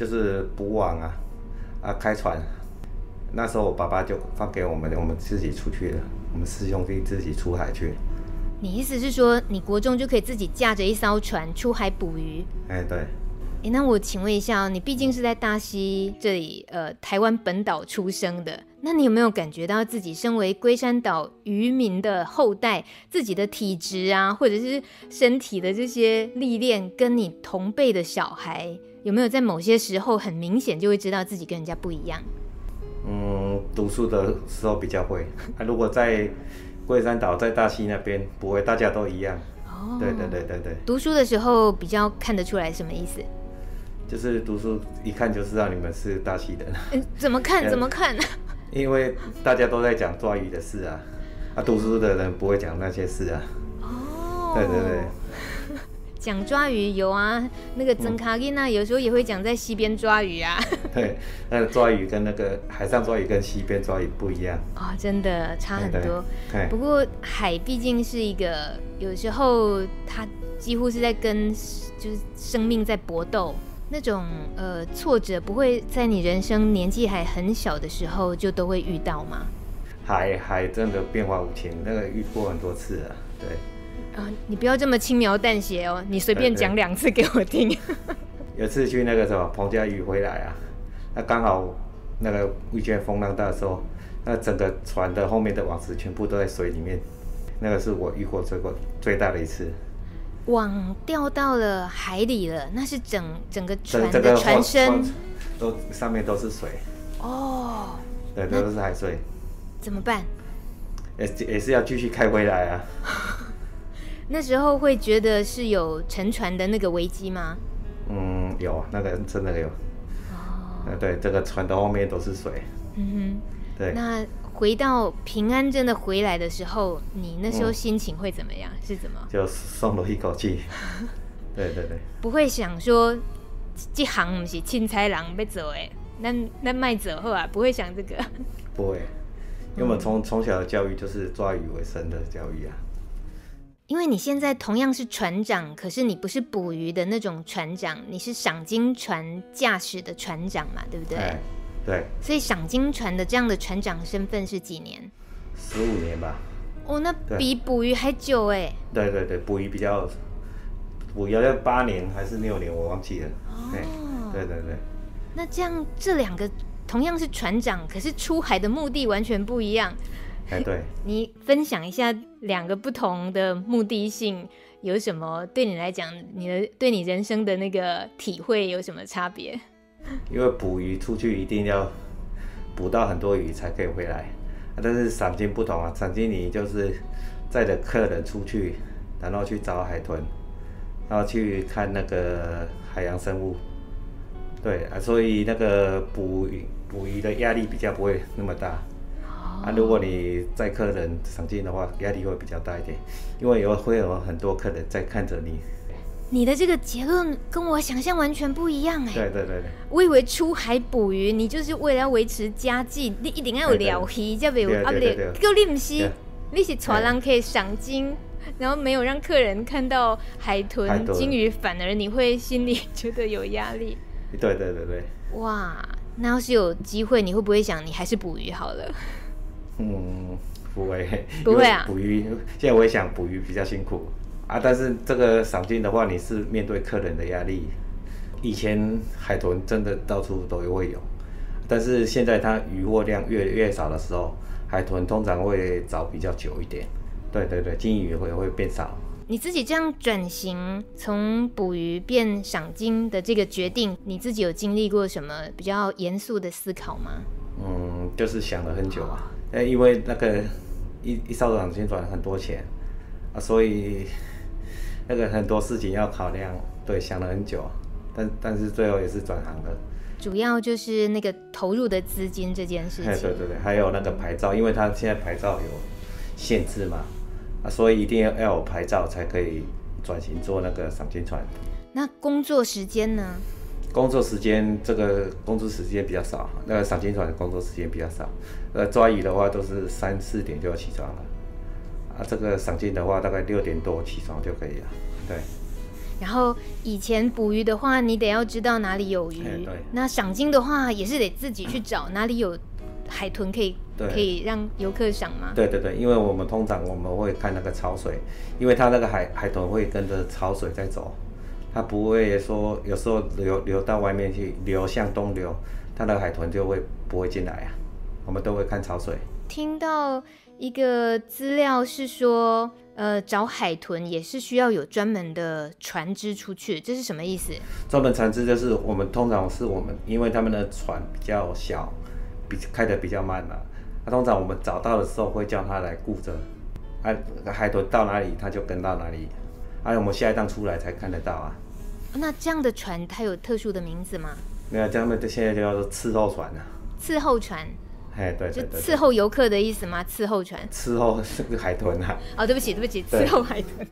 就是捕网开船。那时候我爸爸就放给我们自己出去了，我们4兄弟自己出海去。 你意思是说，你国中就可以自己驾着一艘船出海捕鱼？ 对。 那我请问一下你毕竟是在大溪这里台湾本岛出生的，那你有没有感觉到自己身为龟山岛渔民的后代，自己的体质啊，或者是身体的这些历练，跟你同辈的小孩有没有在某些时候很明显就会知道自己跟人家不一样？ 读书的时候比较会，如果在龟山岛在大溪那边不会，大家都一样。对。 读书的时候比较看得出来什么意思？ 就是读书一看就知道你们是大溪人。 怎么看？怎么看？ 因为大家都在讲抓鱼的事啊，读书的人不会讲那些事啊。对。 讲抓鱼有啊，那个曾卡金有时候也会讲在溪边抓鱼啊。 对，那个抓鱼跟那个海上抓鱼跟溪边抓鱼不一样。 真的差很多。不过海毕竟是一个，有时候它几乎是在跟就是生命在搏斗。那种挫折不会在你人生年纪还很小的时候就都会遇到吗？ 海真的变化无情，那个遇过很多次了。对。 你不要这么轻描淡写哦，你随便讲2次给我听。 有次去那个什么彭佳屿回来啊，那刚好那个遇见风浪大的时候，那整个船的后面的网子全部都在水里面，那个是我遇过最大的一次。网掉到了海里了，那是整个船的船身都上面都是水。对，都是海水。 怎么办？ 也是要继续开回来啊。 那时候会觉得是有沉船的那个危机吗？ 有，那个真的有。对，这个船的后面都是水。对。那回到平安真的回来的时候，你那时候心情会怎么样？是怎么？ 就松了一口气。对。 不会想说，这行不是凊彩人要做的，咱卖做好啊，不会想这个。 不会，因为我们从小的教育就是抓鱼为生的教育啊。 因为你现在同样是船长，可是你不是捕鱼的那种船长，你是赏金船驾驶的船长嘛，对不对？ 对。 所以赏金船的这样的船长身份是几年 ？15年吧。 那比捕鱼还久哎。 对，捕鱼要8年还是6年，我忘记了。对。 那这样这2个同样是船长，可是出海的目的完全不一样。 对。 你分享一下2个不同的目的性有什么？对你来讲，对你人生的那个体会有什么差别？ 因为捕鱼出去一定要捕到很多鱼才可以回来，但是赏金不同啊，赏金你就是载着客人出去，然后去找海豚，然后去看那个海洋生物。对啊，所以那个捕鱼的压力比较不会那么大。如果你载客人赏金的话，压力会比较大一点，因为会有很多客人在看着你。 你的这个结论跟我想象完全不一样哎。 对。 我以为出海捕鱼，你就是为了要维持家计，你一定要有钓鱼，才没有压力。结果你不是，你是带人可以赏金，然后没有让客人看到海豚、金鱼，反而你会心里觉得有压力。 对。 哇，那要是有机会，你会不会想你还是捕鱼好了？ 不会。 不会啊。 捕鱼现在我也想捕鱼比较辛苦啊，但是这个赏金的话，你是面对客人的压力。以前海豚真的到处都会有，但是现在它渔获量越少的时候，海豚通常会找比较久一点。对，金鱼会变少。 你自己这样转型从捕鱼变赏金的这个决定，你自己有经历过什么比较严肃的思考吗？ 就是想了很久啊。因为那个一艘赏金船很多钱啊，所以那个很多事情要考量，对，想了很久，但是最后也是转行了。 主要就是那个投入的资金这件事情。 对，还有那个牌照，因为他现在牌照有限制嘛，所以一定要有牌照才可以转型做那个赏金船。 那工作时间呢？ 工作时间比较少，那个赏金船的工作时间比较少。抓鱼的话都是3、4点就要起床了，这个赏金的话大概6点多起床就可以了。对。 然后以前捕鱼的话，你得要知道哪里有鱼， 对， 那赏鲸的话也是得自己去找哪里有海豚可以让游客赏吗？ 对，因为我们通常会看那个潮水，因为它那个海豚会跟着潮水在走，它不会说有时候流到外面去，流向东流，它那个海豚就不会进来啊。我们都会看潮水。听到一个资料是说，找海豚也是需要有专门的船只出去，这是什么意思？ 专门船只就是我们通常是因为他们的船比较小，开得比较慢嘛。通常我们找到的时候会叫他来顾着，海豚到哪里他就跟到哪里，我们下一趟出来才看得到啊。 那这样的船它有特殊的名字吗？ 没有，他们现在就叫做伺候船啊。 伺候船。 对， 就伺候游客的意思吗？伺候船， 伺候海豚啊。 哦，对不起，伺候海豚。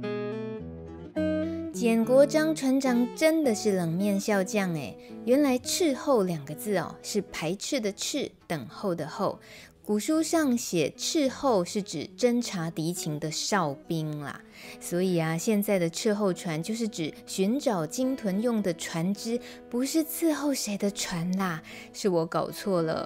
简国璋船长真的是冷面笑匠哎！原来斥候2个字哦，是排斥的斥，等候的候。古书上写斥候是指侦察敌情的哨兵啦，所以啊，现在的斥候船就是指寻找鲸豚用的船只，不是伺候谁的船啦，是我搞错了。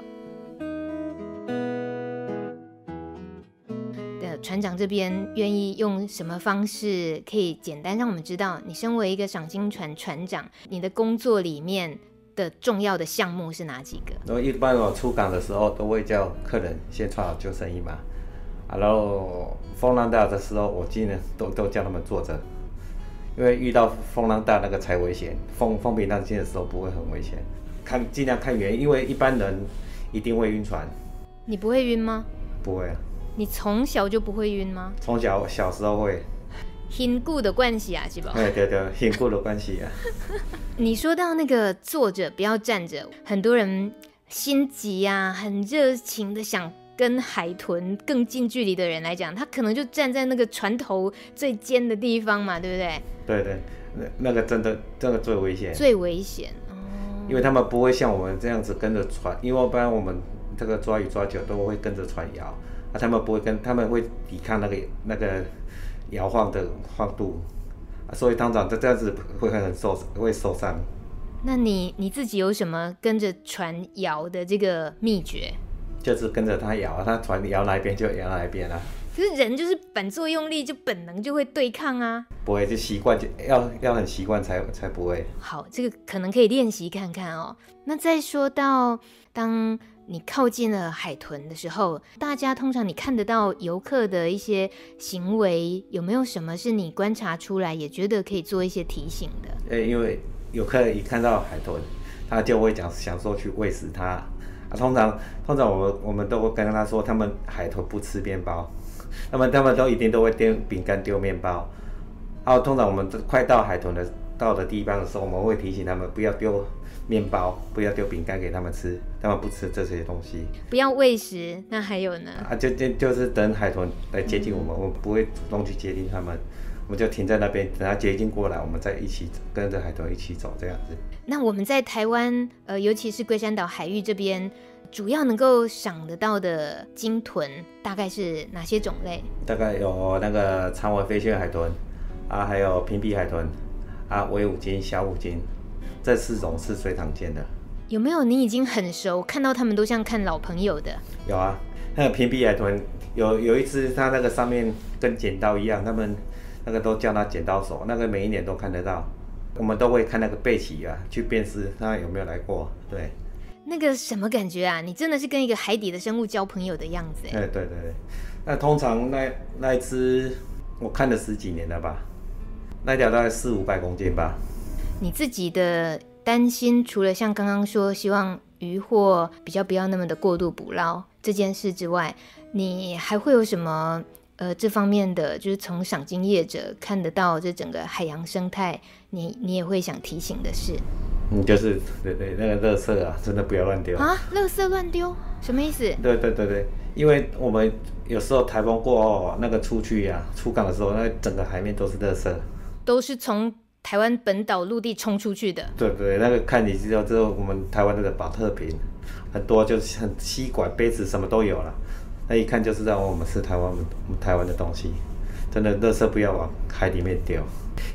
船长这边愿意用什么方式可以简单让我们知道，你身为一个赏鲸船船长，你的工作里面的重要的项目是哪几个？ 然后一般我出港的时候都会叫客人先穿好救生衣嘛，然后风浪大的时候我尽量都叫他们坐着，因为遇到风浪大那个才危险，风平浪静的时候不会很危险，尽量看远，因为一般人一定会晕船。你不会晕吗？不会啊。你从小就不会晕吗？从小时候会。 辛苦的关系啊，是吧？ 对，辛苦的关系啊。 你说到那个坐着不要站着，很多人心急啊，很热情的想跟海豚更近距离的人来讲，他可能就站在那个船头最尖的地方嘛，对不对？ 对，那个真的最危险。 最危险哦。 因为他们不会像我们这样子跟着船，因为一般我们这个抓鱼抓久都会跟着船摇。他们不会他们会抵抗那个摇晃的晃度，所以通常这样子会受伤。 那你自己有什么跟着船摇的这个秘诀？ 就是跟着它摇，它船摇哪一边就摇哪一边啊。 可是人就是反作用力，就本能就会对抗啊。 不会，就习惯，要很习惯才不会。 好，这个可能可以练习看看哦。那再说到当你靠近了海豚的时候，大家通常你看得到游客的一些行为，有没有什么是你观察出来也觉得可以做一些提醒的？ 因为游客一看到海豚，他就会想说去喂食它。通常我们都会跟他说，他们海豚不吃面包，他们都一定都会丢饼干丢面包。通常我们快到海豚到的地方的时候，我们会提醒他们不要丢面包，不要丢饼干给他们吃，他们不吃这些东西。 不要喂食，那还有呢？ 就是等海豚来接近我们，我们不会主动去接近他们，我们就停在那边，等它接近过来，我们再一起跟着海豚一起走，这样子。 那我们在台湾，尤其是龟山岛海域这边，主要能够赏得到的鲸豚大概是哪些种类？ 大概有那个长尾飞旋海豚还有平鼻海豚微五金、小五金。这4种是最常见的。 有没有你已经很熟，看到他们都像看老朋友的？ 有啊，那个平鼻海豚有一只，它那个上面跟剪刀一样，他们那个都叫它剪刀手，那个每一年都看得到。我们都会看那个背鳍去辨识它有没有来过。对， 那个什么感觉啊？你真的是跟一个海底的生物交朋友的样子哎。 对，那通常那一只我看了10几年了吧，那条大概400-500公斤吧。 你自己的担心，除了像刚刚说希望渔获比较不要那么的过度捕捞这件事之外，你还会有什么这方面的，就是从赏鲸业者看得到这整个海洋生态，你也会想提醒的事？ 就是对那个垃圾真的不要乱丢啊！垃圾乱丢什么意思？ 对，因为我们有时候台风过后，那个出港的时候，那整个海面都是垃圾，都是从台湾本岛陆地冲出去的。 对，那个看你知道之后，我们台湾那个保特瓶很多，就是很吸管、杯子什么都有了，那一看就知道我们是台湾的东西。真的，垃圾不要往海里面丢。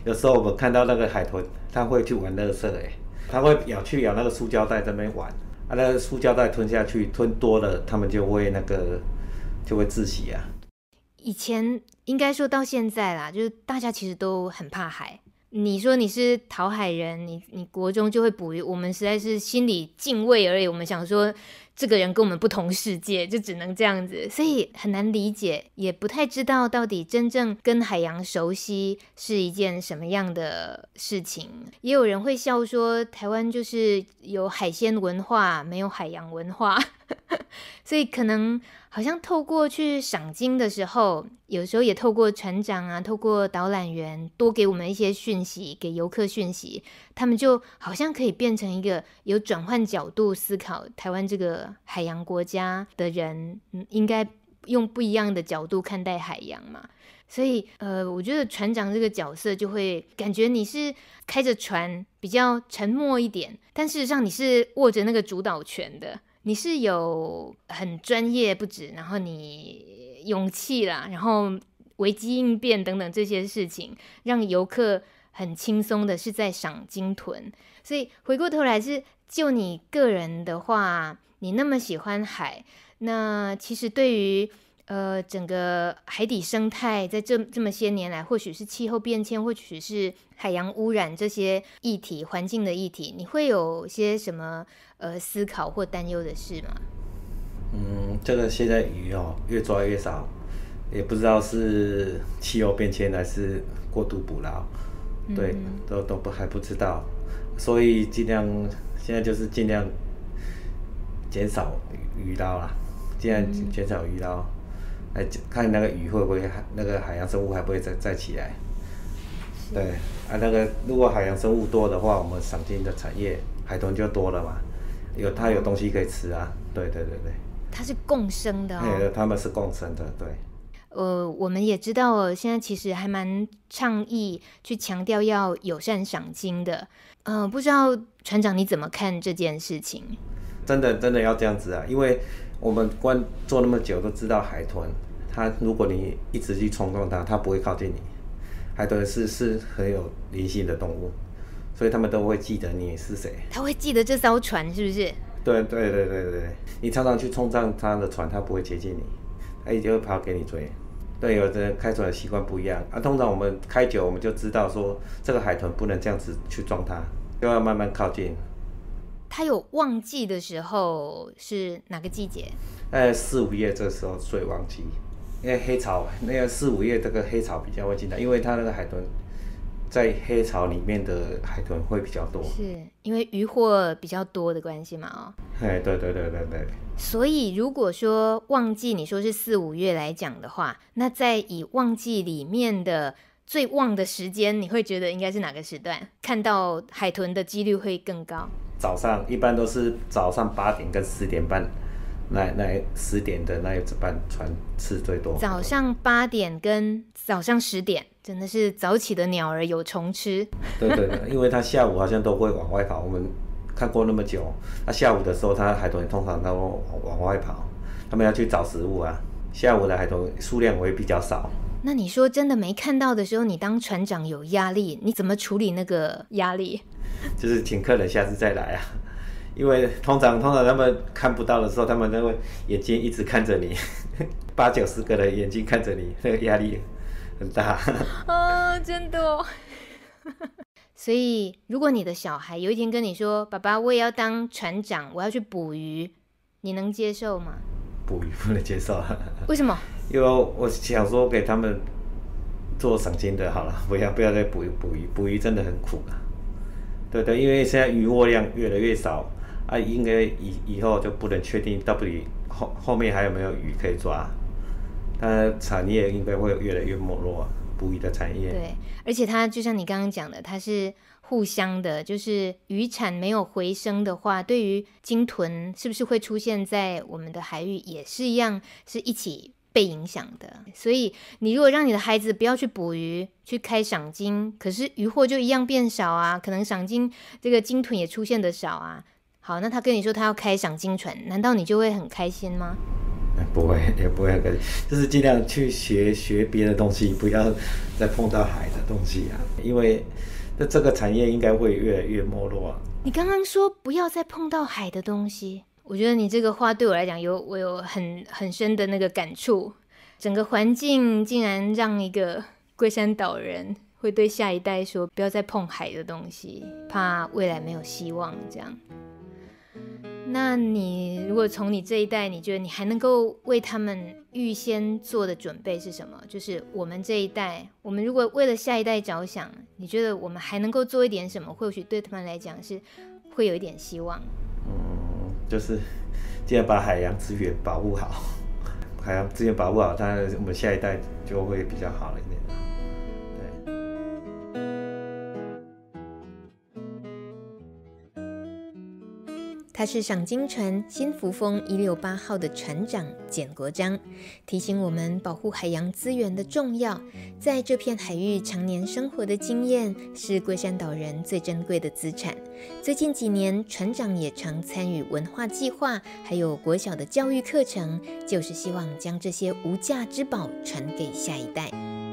有时候我们看到那个海豚，它会去玩垃圾它会咬那个塑胶袋在那边玩，那个塑胶袋吞下去，吞多了，它们就会窒息啊。 以前应该说到现在啦，就是大家其实都很怕海。你说你是讨海人，你国中就会捕鱼，我们实在是心里敬畏而已。我们想说，这个人跟我们不同世界，就只能这样子，所以很难理解，也不太知道到底真正跟海洋熟悉是一件什么样的事情。也有人会笑说，台湾就是有海鲜文化，没有海洋文化，所以可能好像透过去赏鲸的时候，有时候也透过船长啊，透过导览员多给我们一些讯息，给游客讯息，他们就好像可以变成一个有转换角度思考台湾这个海洋国家的人，应该用不一样的角度看待海洋嘛。所以我觉得船长这个角色就会感觉你是开着船比较沉默一点，但事实上你是握着那个主导权的，你是有很专业不止，然后你勇气啦，然后危机应变等等这些事情，让游客很轻松的是在赏鲸豚。所以回过头来是就你个人的话，你那么喜欢海，那其实对于整个海底生态在这么些年来，或许是气候变迁，或许是海洋污染这些议题，环境的议题，你会有些什么思考或担忧的事吗？ 这个现在鱼越抓越少，也不知道是气候变迁还是过度捕捞，对，都还不知道，所以现在就是尽量减少鱼捞啦，尽量减少鱼捞。来看那个鱼会不会那个海洋生物还不会再起来？对那个如果海洋生物多的话，我们赏鲸的产业海豚就多了嘛，它有东西可以吃啊。对， 它是共生的对，它们是共生的，对。 我们也知道现在其实还蛮倡议去强调要友善赏鲸的。不知道船长你怎么看这件事情？ 真的要这样子啊，因为我们做那么久都知道海豚，如果你一直去冲撞它，它不会靠近你。海豚是很有灵性的动物，所以他们都会记得你是谁。 他会记得这艘船是不是？ 对，你常常去冲撞他的船，他不会接近你，他一定会跑给你追。对，有的人开船的习惯不一样通常我们开久，我们就知道说这个海豚不能这样子去撞它，就要慢慢靠近。 它有旺季的时候是哪个季节 ？4、5月这时候最旺季，因为黑潮那个4、5月这个黑潮比较会进来，因为它那个海豚在黑潮里面的海豚会比较多， 是因为渔获比较多的关系嘛？ 对。 所以如果说旺季，你说是4、5月来讲的话，那在以旺季里面的最旺的时间，你会觉得应该是哪个时段看到海豚的几率会更高？ 早上一般都是早上8点跟10点半，那10点的那一班船次最多。 早上8点跟早上10点，真的是早起的鸟儿有虫吃。 对，因为它下午好像都会往外跑，我们看过那么久，下午的时候，海豚通常都往外跑，他们要去找食物啊。下午的海豚数量会比较少。 那你说真的没看到的时候，你当船长有压力，你怎么处理那个压力？ 就是请客人下次再来啊，因为通常他们看不到的时候，他们都会眼睛一直看着你，8、90个人眼睛看着你，那个压力很大。 真的哦。所以如果你的小孩有一天跟你说，爸爸我也要当船长，我要去捕鱼，你能接受吗？ 捕鱼不能接受。 为什么？ 因为我想说给他们做赏鲸的好了，不要再捕鱼真的很苦啊。对，因为现在渔获量越来越少应该以后就不能确定到底后面还有没有鱼可以抓，产业应该会越来越没落捕鱼的产业。 对，而且它就像你刚刚讲的，它是互相的，就是渔产没有回升的话，对于鲸豚是不是会出现在我们的海域也是一样，是一起被影响的。所以你如果让你的孩子不要去捕鱼，去开赏鲸，可是渔获就一样变少啊，可能赏鲸这个鲸豚也出现的少啊。好，那他跟你说他要开赏鲸船，难道你就会很开心吗？ 不会，也不会很客气，就是尽量去学别的东西，不要再碰到海的东西啊，因为这个产业应该会越来越没落啊。 你刚刚说不要再碰到海的东西，我觉得你这个话对我来讲我有很深的那个感触。整个环境竟然让一个龟山岛人会对下一代说不要再碰海的东西，怕未来没有希望这样。那你如果从你这一代，你觉得你还能够为他们预先做的准备是什么？就是我们这一代，我们如果为了下一代着想，你觉得我们还能够做一点什么？或许对他们来讲是会有一点希望。 就是尽量把海洋资源保护好，海洋资源保护好，当然我们下一代就会比较好一点。 他是赏金船新福丰168号的船长简国章，提醒我们保护海洋资源的重要。在这片海域常年生活的经验，是龟山岛人最珍贵的资产。最近几年，船长也常参与文化计划，还有国小的教育课程，就是希望将这些无价之宝传给下一代。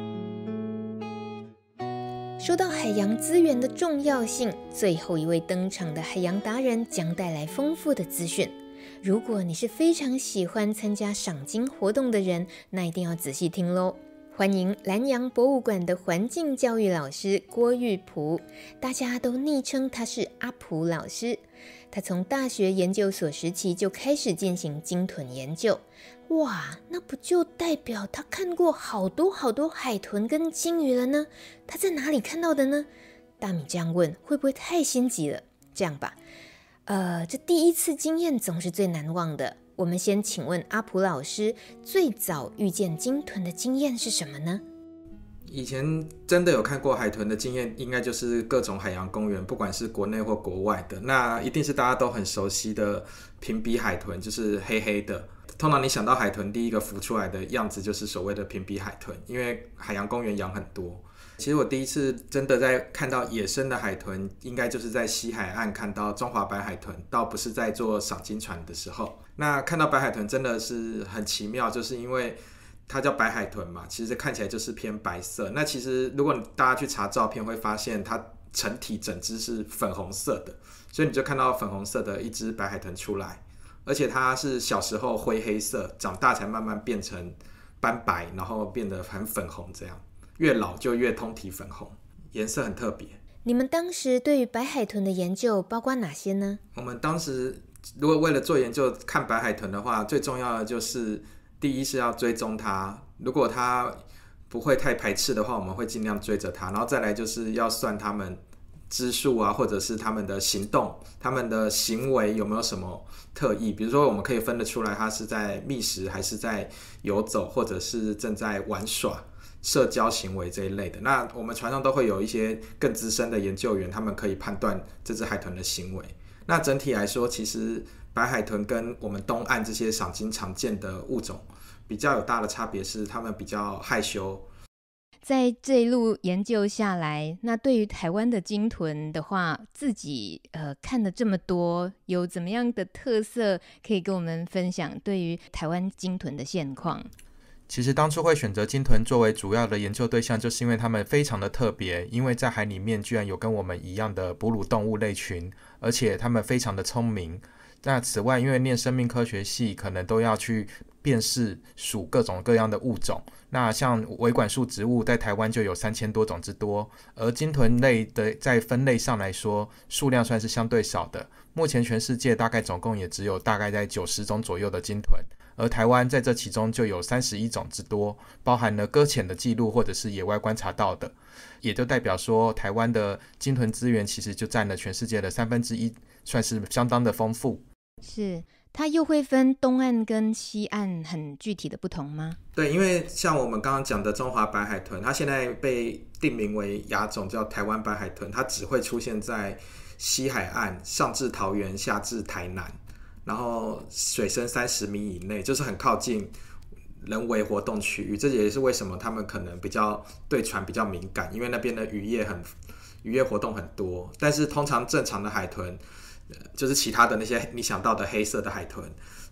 说到海洋资源的重要性，最后一位登场的海洋达人将带来丰富的资讯。如果你是非常喜欢参加赏金活动的人，那一定要仔细听咯。欢迎兰阳博物馆的环境教育老师郭玉璞，大家都昵称他是阿璞老师。他从大学研究所时期就开始进行鲸豚研究。哇，那不就代表他看过好多海豚跟鲸鱼了呢？他在哪里看到的呢？大米这样问会不会太心急了？这样吧，这第一次经验总是最难忘的。我们先请问阿璞老师，最早遇见鲸豚的经验是什么呢？ 以前真的有看过海豚的经验，应该就是各种海洋公园，不管是国内或国外的，那一定是大家都很熟悉的平鼻海豚，就是黑黑的。通常你想到海豚，第一个浮出来的样子就是所谓的平鼻海豚，因为海洋公园养很多。其实我第一次真的在看到野生的海豚，应该就是在西海岸看到中华白海豚，倒不是在做赏金船的时候。那看到白海豚真的是很奇妙，就是因为它叫白海豚嘛，其实看起来就是偏白色。那其实如果大家去查照片，会发现它整体整只是粉红色的，所以你就看到粉红色的一只白海豚出来，而且它是小时候灰黑色，长大才慢慢变成斑白，然后变得很粉红，这样越老就越通体粉红，颜色很特别。 你们当时对于白海豚的研究包括哪些呢？ 我们当时如果为了做研究看白海豚的话，最重要的就是第一是要追踪它，如果它不会太排斥的话，我们会尽量追着它，然后再来就是要算它们只数啊，或者是他们的行动，他们的行为有没有什么特异，比如说我们可以分得出来它是在觅食还是在游走，或者是正在玩耍社交行为这一类的。那我们船上都会有一些更资深的研究员，他们可以判断这只海豚的行为。那整体来说，其实白海豚跟我们东岸这些赏金常见的物种比较有大的差别是，它们比较害羞。 在这一路研究下来，那对于台湾的鲸豚的话，自己看了这么多，有怎么样的特色可以跟我们分享？对于台湾鲸豚的现况， 其实当初会选择鲸豚作为主要的研究对象，就是因为它们非常的特别，因为在海里面居然有跟我们一样的哺乳动物类群，而且它们非常的聪明。那此外，因为念生命科学系，可能都要去辨识属各种各样的物种。那像维管束植物在台湾就有3000多种之多，而鲸豚类的在分类上来说，数量算是相对少的。目前全世界大概总共也只有大概在90种左右的鲸豚，而台湾在这其中就有31种之多，包含了搁浅的记录或者是野外观察到的，也就代表说台湾的鲸豚资源其实就占了全世界的1/3，算是相当的丰富。 是它又会分东岸跟西岸很具体的不同吗？ 对，因为像我们刚刚讲的中华白海豚，它现在被定名为亚种，叫台湾白海豚，它只会出现在西海岸，上至桃园，下至台南，然后水深30米以内，就是很靠近人为活动区域。这也是为什么他们可能比较对船比较敏感，因为那边的渔业活动很多。但是通常正常的海豚，就是其他的那些你想到的黑色的海豚，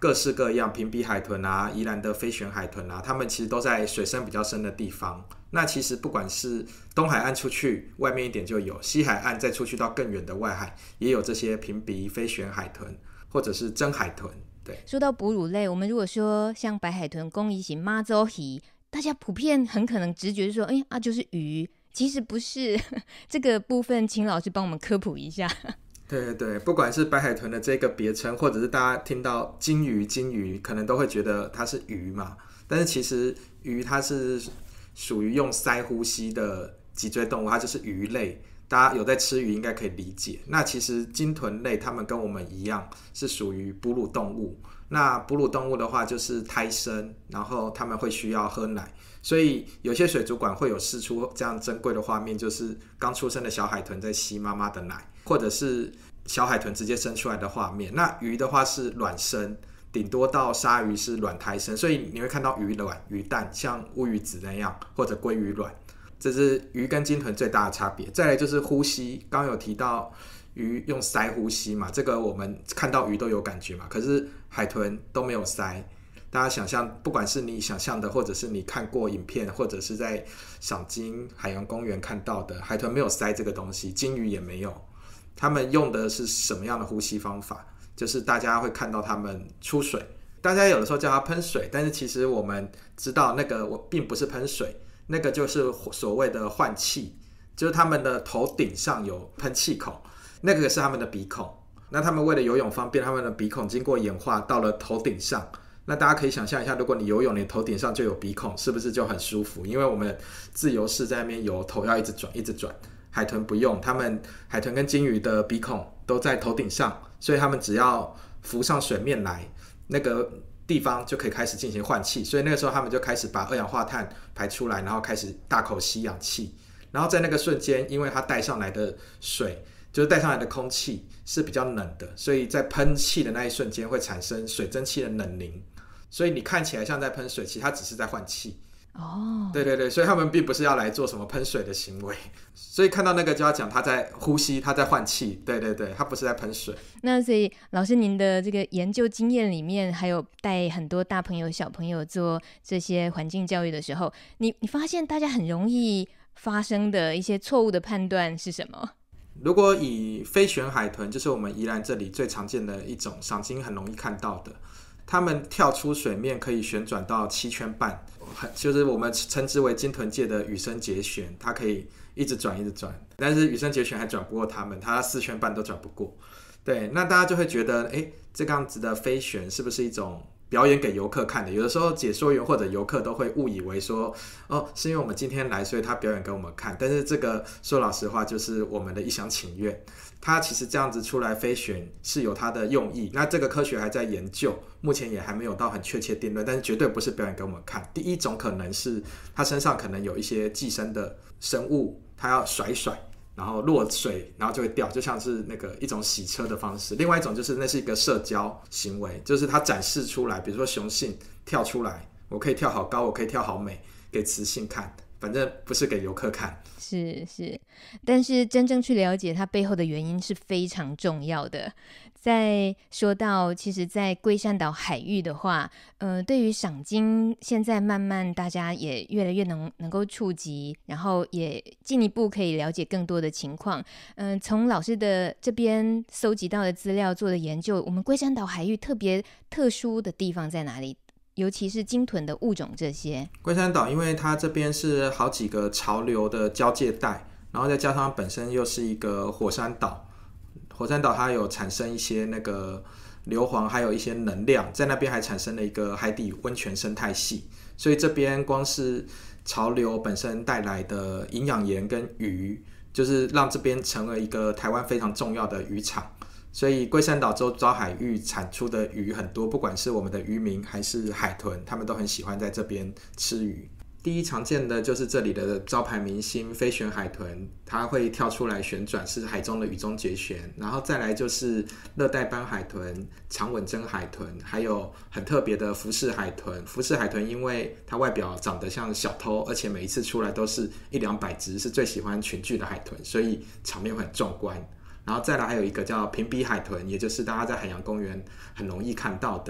各式各样平鼻海豚啊、宜兰的飞旋海豚啊，它们其实都在水深比较深的地方。那其实不管是东海岸出去外面一点就有，西海岸再出去到更远的外海也有这些平鼻飞旋海豚或者是真海豚。对， 说到哺乳类，我们如果说像白海豚、公鱼型、妈祖鱼，大家普遍很可能直觉就说就是鱼，其实不是。这个部分请老师帮我们科普一下。 对对对，不管是白海豚的这个别称，或者是大家听到金鱼，可能都会觉得它是鱼嘛。但是其实鱼它是属于用鳃呼吸的脊椎动物，它就是鱼类。大家有在吃鱼应该可以理解。那其实鲸豚类它们跟我们一样是属于哺乳动物。那哺乳动物的话就是胎生，然后它们会需要喝奶，所以有些水族馆会有释出这样珍贵的画面，就是刚出生的小海豚在吸妈妈的奶，或者是小海豚直接生出来的画面。那鱼的话是卵生，顶多到鲨鱼是卵胎生，所以你会看到鱼卵、鱼蛋，像乌鱼子那样，或者鲑鱼卵。这是鱼跟鲸豚最大的差别。再来就是呼吸，刚刚有提到鱼用鳃呼吸嘛，这个我们看到鱼都有感觉嘛，可是海豚都没有鳃。大家想象，不管是你想象的，或者是你看过影片，或者是在赏鲸海洋公园看到的，海豚没有鳃这个东西，鲸鱼也没有。他们用的是什么样的呼吸方法？就是大家会看到他们出水，大家有的时候叫它喷水，但是其实我们知道那个并不是喷水，那个就是所谓的换气，就是他们的头顶上有喷气孔，那个是他们的鼻孔。那他们为了游泳方便，他们的鼻孔经过演化到了头顶上。那大家可以想象一下，如果你游泳，你头顶上就有鼻孔，是不是就很舒服？因为我们自由式在那边游，头要一直转一直转。海豚不用，他们海豚跟鲸鱼的鼻孔都在头顶上，所以他们只要浮上水面来，那个地方就可以开始进行换气，所以那个时候他们就开始把二氧化碳排出来，然后开始大口吸氧气。然后在那个瞬间，因为它带上来的水，就是带上来的空气是比较冷的，所以在喷气的那一瞬间会产生水蒸气的冷凝，所以你看起来像在喷水，其实它只是在换气。对对对，所以他们并不是要来做什么喷水的行为，所以看到那个就要讲他在呼吸，他在换气。对对对，他不是在喷水。 那所以老师您的这个研究经验里面，还有带很多大朋友小朋友做这些环境教育的时候，你发现大家很容易发生的一些错误的判断是什么？ 如果以飞旋海豚，就是我们宜兰这里最常见的一种，赏鲸很容易看到的，它们跳出水面可以旋转到7圈半，就是我们称之为鲸豚界的羽生结弦，它可以一直转一直转，但是羽生结弦还转不过它们，它4圈半都转不过。对，那大家就会觉得这个样子的飞旋是不是一种表演给游客看的？有的时候解说员或者游客都会误以为说，是因为我们今天来，所以他表演给我们看。但是这个说老实话，就是我们的一厢情愿。他其实这样子出来飞旋是有他的用意，那这个科学还在研究，目前也还没有到很确切定论，但是绝对不是表演给我们看。第一种可能是他身上可能有一些寄生的生物，他要甩甩，然后落水，然后就会掉，就像是那个一种洗车的方式。另外一种就是那是一个社交行为，就是他展示出来，比如说雄性跳出来，我可以跳好高，我可以跳好美，给雌性看，反正不是给游客看。 是，但是真正去了解它背后的原因是非常重要的。再说到其实在龟山岛海域的话，对于赏鲸现在慢慢大家也越来越能够触及，然后也进一步可以了解更多的情况。从老师的这边搜集到的资料做的研究，我们龟山岛海域特别特殊的地方在哪里？尤其是鲸豚的物种这些。 龟山岛因为它这边是好几个潮流的交界带，然后再加上本身又是一个火山岛，火山岛它有产生一些那个硫磺，还有一些能量，在那边还产生了一个海底温泉生态系，所以这边光是潮流本身带来的营养盐跟鱼，就是让这边成为一个台湾非常重要的渔场。所以龟山岛周遭海域产出的鱼很多，不管是我们的渔民还是海豚，他们都很喜欢在这边吃鱼。第一常见的就是这里的招牌明星飞旋海豚，它会跳出来旋转，是海中的羽中结弦。然后再来就是热带斑海豚、长吻真海豚，还有很特别的浮式海豚。浮式海豚因为它外表长得像小偷，而且每一次出来都是100-200只，是最喜欢群聚的海豚，所以场面会很壮观。然后再来还有一个叫平鼻海豚，也就是大家在海洋公园很容易看到的。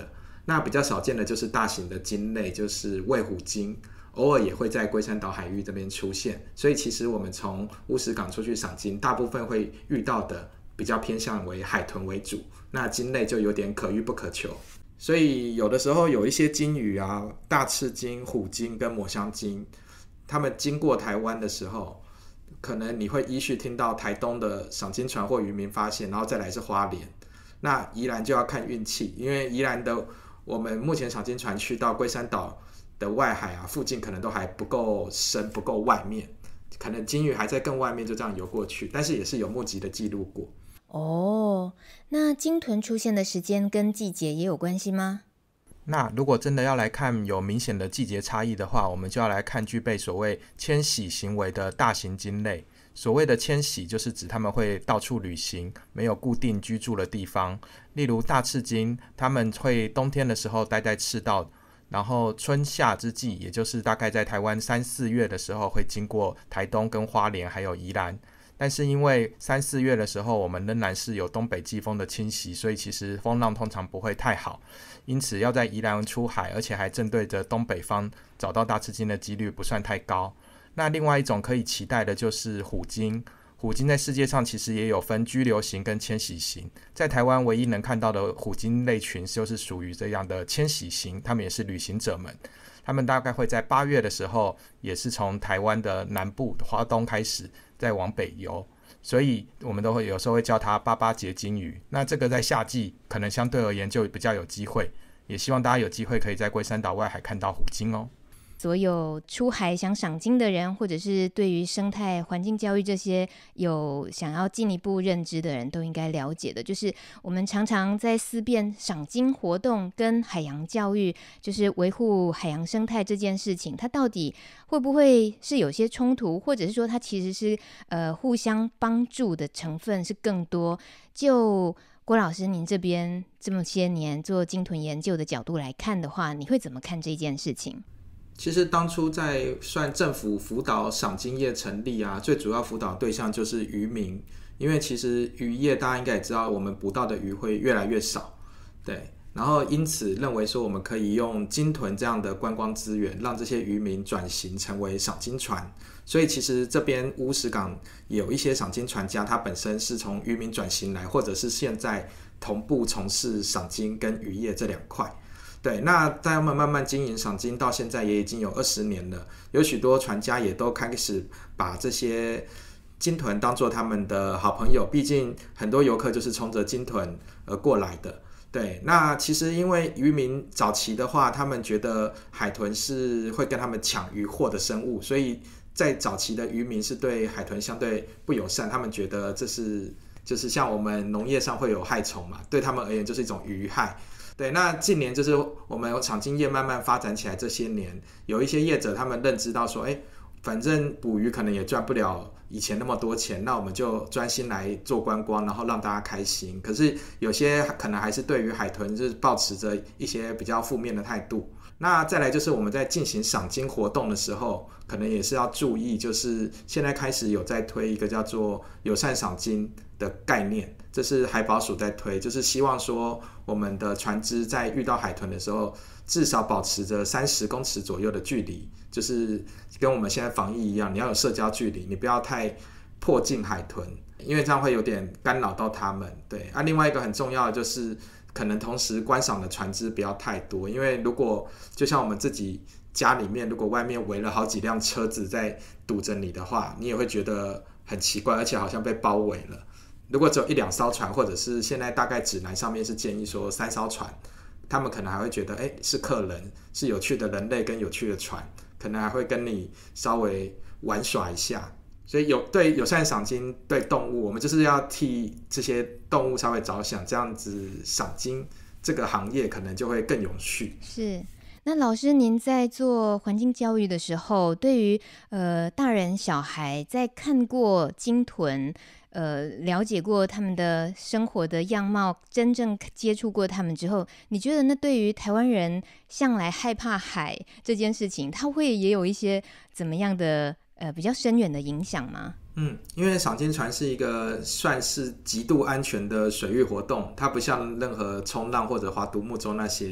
那比较少见的就是大型的鲸类，就是卫虎鲸，偶尔也会在龟山岛海域这边出现。所以其实我们从乌石港出去赏鲸，大部分会遇到的比较偏向为海豚为主，那鲸类就有点可遇不可求。所以有的时候有一些鲸鱼啊，大翅鲸、虎鲸跟抹香鲸，他们经过台湾的时候，可能你会依序听到台东的赏鲸船或渔民发现，然后再来是花莲。那宜兰就要看运气，因为宜兰的我们目前赏鲸船去到龟山岛的外海啊，附近可能都还不够深，不够外面，可能鲸鱼还在更外面，就这样游过去，但是也是有目击的记录过。 哦，那鲸豚出现的时间跟季节也有关系吗？ 那如果真的要来看有明显的季节差异的话，我们就要来看具备所谓迁徙行为的大型鲸类。所谓的迁徙就是指他们会到处旅行，没有固定居住的地方。例如大翅鲸，他们会冬天的时候待在赤道，然后春夏之际，也就是大概在台湾3、4月的时候会经过台东跟花莲还有宜兰。但是因为3、4月的时候我们仍然是有东北季风的侵袭，所以其实风浪通常不会太好，因此要在宜兰出海，而且还正对着东北方找到大翅鲸的几率不算太高。那另外一种可以期待的就是虎鲸。虎鲸在世界上其实也有分居留型跟迁徙型，在台湾唯一能看到的虎鲸类群就是属于这样的迁徙型，他们也是旅行者们，他们大概会在8月的时候也是从台湾的南部花东开始再往北游，所以我们都会有时候会叫它88节鲸鱼。那这个在夏季可能相对而言就比较有机会，也希望大家有机会可以在龟山岛外海看到虎鲸哦。 所有出海想赏鲸的人，或者是对于生态环境教育这些有想要进一步认知的人都应该了解的，就是我们常常在思辨赏鲸活动跟海洋教育，就是维护海洋生态这件事情，它到底会不会是有些冲突，或者是说它其实是互相帮助的成分是更多。就郭老师您这边这么些年做鲸豚研究的角度来看的话，你会怎么看这件事情？ 其实当初在算政府辅导赏鲸业成立啊，最主要辅导对象就是渔民，因为其实渔业大家应该也知道，我们捕到的鱼会越来越少，对，然后因此认为说我们可以用鲸豚这样的观光资源，让这些渔民转型成为赏鲸船。所以其实这边乌石港有一些赏鲸船家，他本身是从渔民转型来，或者是现在同步从事赏鲸跟渔业这2块。对，那他们慢慢经营赏鲸到现在也已经有20年了，有许多船家也都开始把这些鲸豚当作他们的好朋友，毕竟很多游客就是冲着鲸豚而过来的。对，那其实因为渔民早期的话，他们觉得海豚是会跟他们抢渔获的生物，所以在早期的渔民是对海豚相对不友善，他们觉得这是就是像我们农业上会有害虫嘛，对他们而言就是一种渔害。对，那近年就是我们赏鲸业慢慢发展起来，这些年有一些业者他们认知到说，反正捕鱼可能也赚不了以前那么多钱，那我们就专心来做观光，然后让大家开心。可是有些可能还是对于海豚就是抱持着一些比较负面的态度。那再来就是我们在进行赏鲸活动的时候，可能也是要注意，就是现在开始有在推一个叫做友善赏鲸的概念，这是海保署在推，就是希望说我们的船只在遇到海豚的时候，至少保持着30公尺左右的距离，就是跟我们现在防疫一样，你要有社交距离，你不要太迫近海豚，因为这样会有点干扰到他们。对，另外一个很重要的就是可能同时观赏的船只不要太多，因为如果就像我们自己家里面，如果外面围了好几辆车子在堵着你的话，你也会觉得很奇怪，而且好像被包围了。如果只有1、2艘船，或者是现在大概指南上面是建议说3艘船，他们可能还会觉得是客人，是有趣的人类跟有趣的船，可能还会跟你稍微玩耍一下。所以对友善赏鲸对动物，我们就是要替这些动物稍微着想，这样子赏鲸这个行业可能就会更永续。 是。那老师您在做环境教育的时候，对于大人小孩在看过鲸豚了解过他们的生活的样貌，真正接触过他们之后，你觉得那对于台湾人向来害怕海这件事情，它会也有一些怎么样的比较深远的影响吗？ 因为赏鲸船是一个算是极度安全的水域活动，它不像任何冲浪或者划独木舟那些，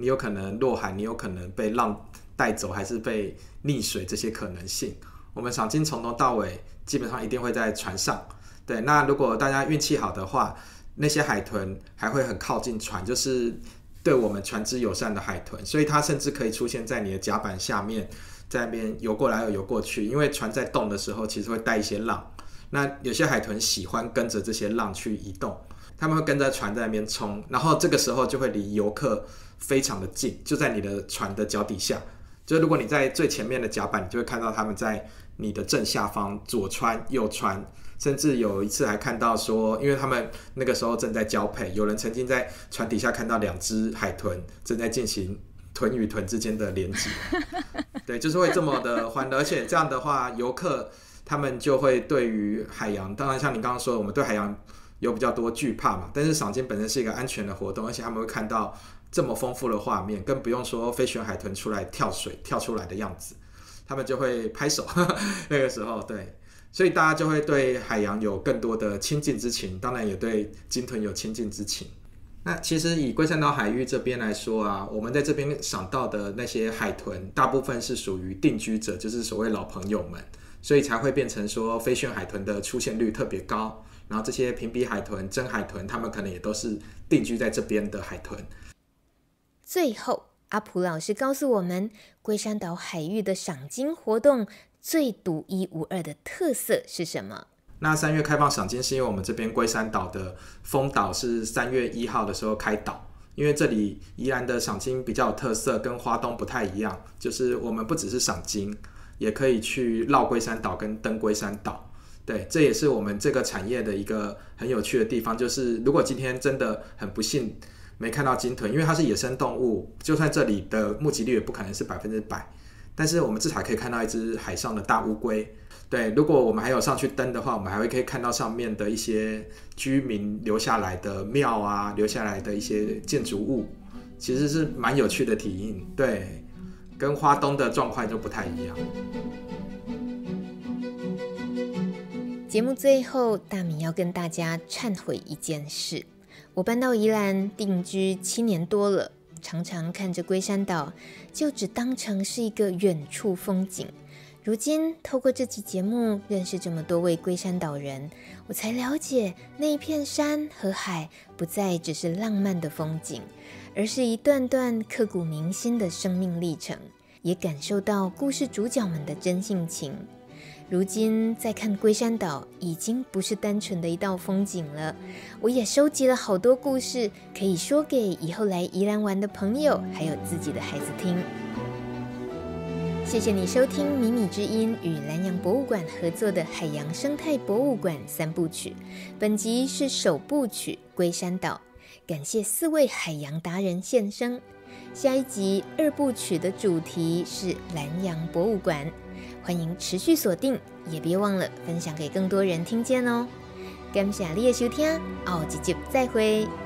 你有可能落海，你有可能被浪带走，还是被溺水这些可能性。我们赏鲸从头到尾基本上一定会在船上。对，那如果大家运气好的话，那些海豚还会很靠近船，就是对我们船只友善的海豚，所以它甚至可以出现在你的甲板下面，在那边游过来又游过去。因为船在动的时候，其实会带一些浪，那有些海豚喜欢跟着这些浪去移动，他们会跟着船在那边冲，然后这个时候就会离游客非常的近，就在你的船的脚底下。就如果你在最前面的甲板，你就会看到他们在你的正下方左穿右穿，甚至有一次还看到说，因为他们那个时候正在交配，有人曾经在船底下看到2只海豚正在进行豚与豚之间的连接。对，就是会这么的欢乐，而且这样的话，游客他们就会对于海洋，当然像你刚刚说的，我们对海洋有比较多惧怕嘛，但是赏鲸本身是一个安全的活动，而且他们会看到这么丰富的画面，更不用说飞旋海豚出来跳水跳出来的样子，他们就会拍手那个时候，对，所以大家就会对海洋有更多的亲近之情，当然也对鲸豚有亲近之情。那其实以龟山岛海域这边来说啊，我们在这边赏到的那些海豚，大部分是属于定居者，就是所谓老朋友们，所以才会变成说飞旋海豚的出现率特别高。然后这些平鼻海豚、真海豚，他们可能也都是定居在这边的海豚。 最后，阿普老师告诉我们，龟山岛海域的赏鲸活动最独一无二的特色是什么？ 那3月开放赏鲸是因为我们这边龟山岛的封岛是3月1号的时候开岛，因为这里宜兰的赏鲸比较有特色，跟花东不太一样，就是我们不只是赏鲸，也可以去绕龟山岛跟登龟山岛。对，这也是我们这个产业的一个很有趣的地方，就是如果今天真的很不幸没看到鲸豚，因为它是野生动物，就算这里的目击率也不可能是100%，但是我们至少可以看到一只海上的大乌龟。对，如果我们还有上去登的话，我们还会可以看到上面的一些居民留下来的庙啊，留下来的一些建筑物，其实是蛮有趣的体验。对，跟花东的状况就不太一样。 节目最后，大米要跟大家忏悔一件事。我搬到宜兰定居7年多了，常常看着龟山岛，就只当成是一个远处风景。如今透过这期节目，认识这么多位龟山岛人，我才了解那一片山和海不再只是浪漫的风景，而是一段段刻骨铭心的生命历程，也感受到故事主角们的真性情。如今再看龟山岛，已经不是单纯的一道风景了。我也收集了好多故事，可以说给以后来宜兰玩的朋友，还有自己的孩子听。谢谢你收听米米之音与南洋博物馆合作的海洋生态博物馆3部曲，本集是首部曲龟山岛，感谢4位海洋达人现身。下一集2部曲的主题是南洋博物馆，欢迎持续锁定，也别忘了分享给更多人听见哦。感谢你的收听，后一集再会。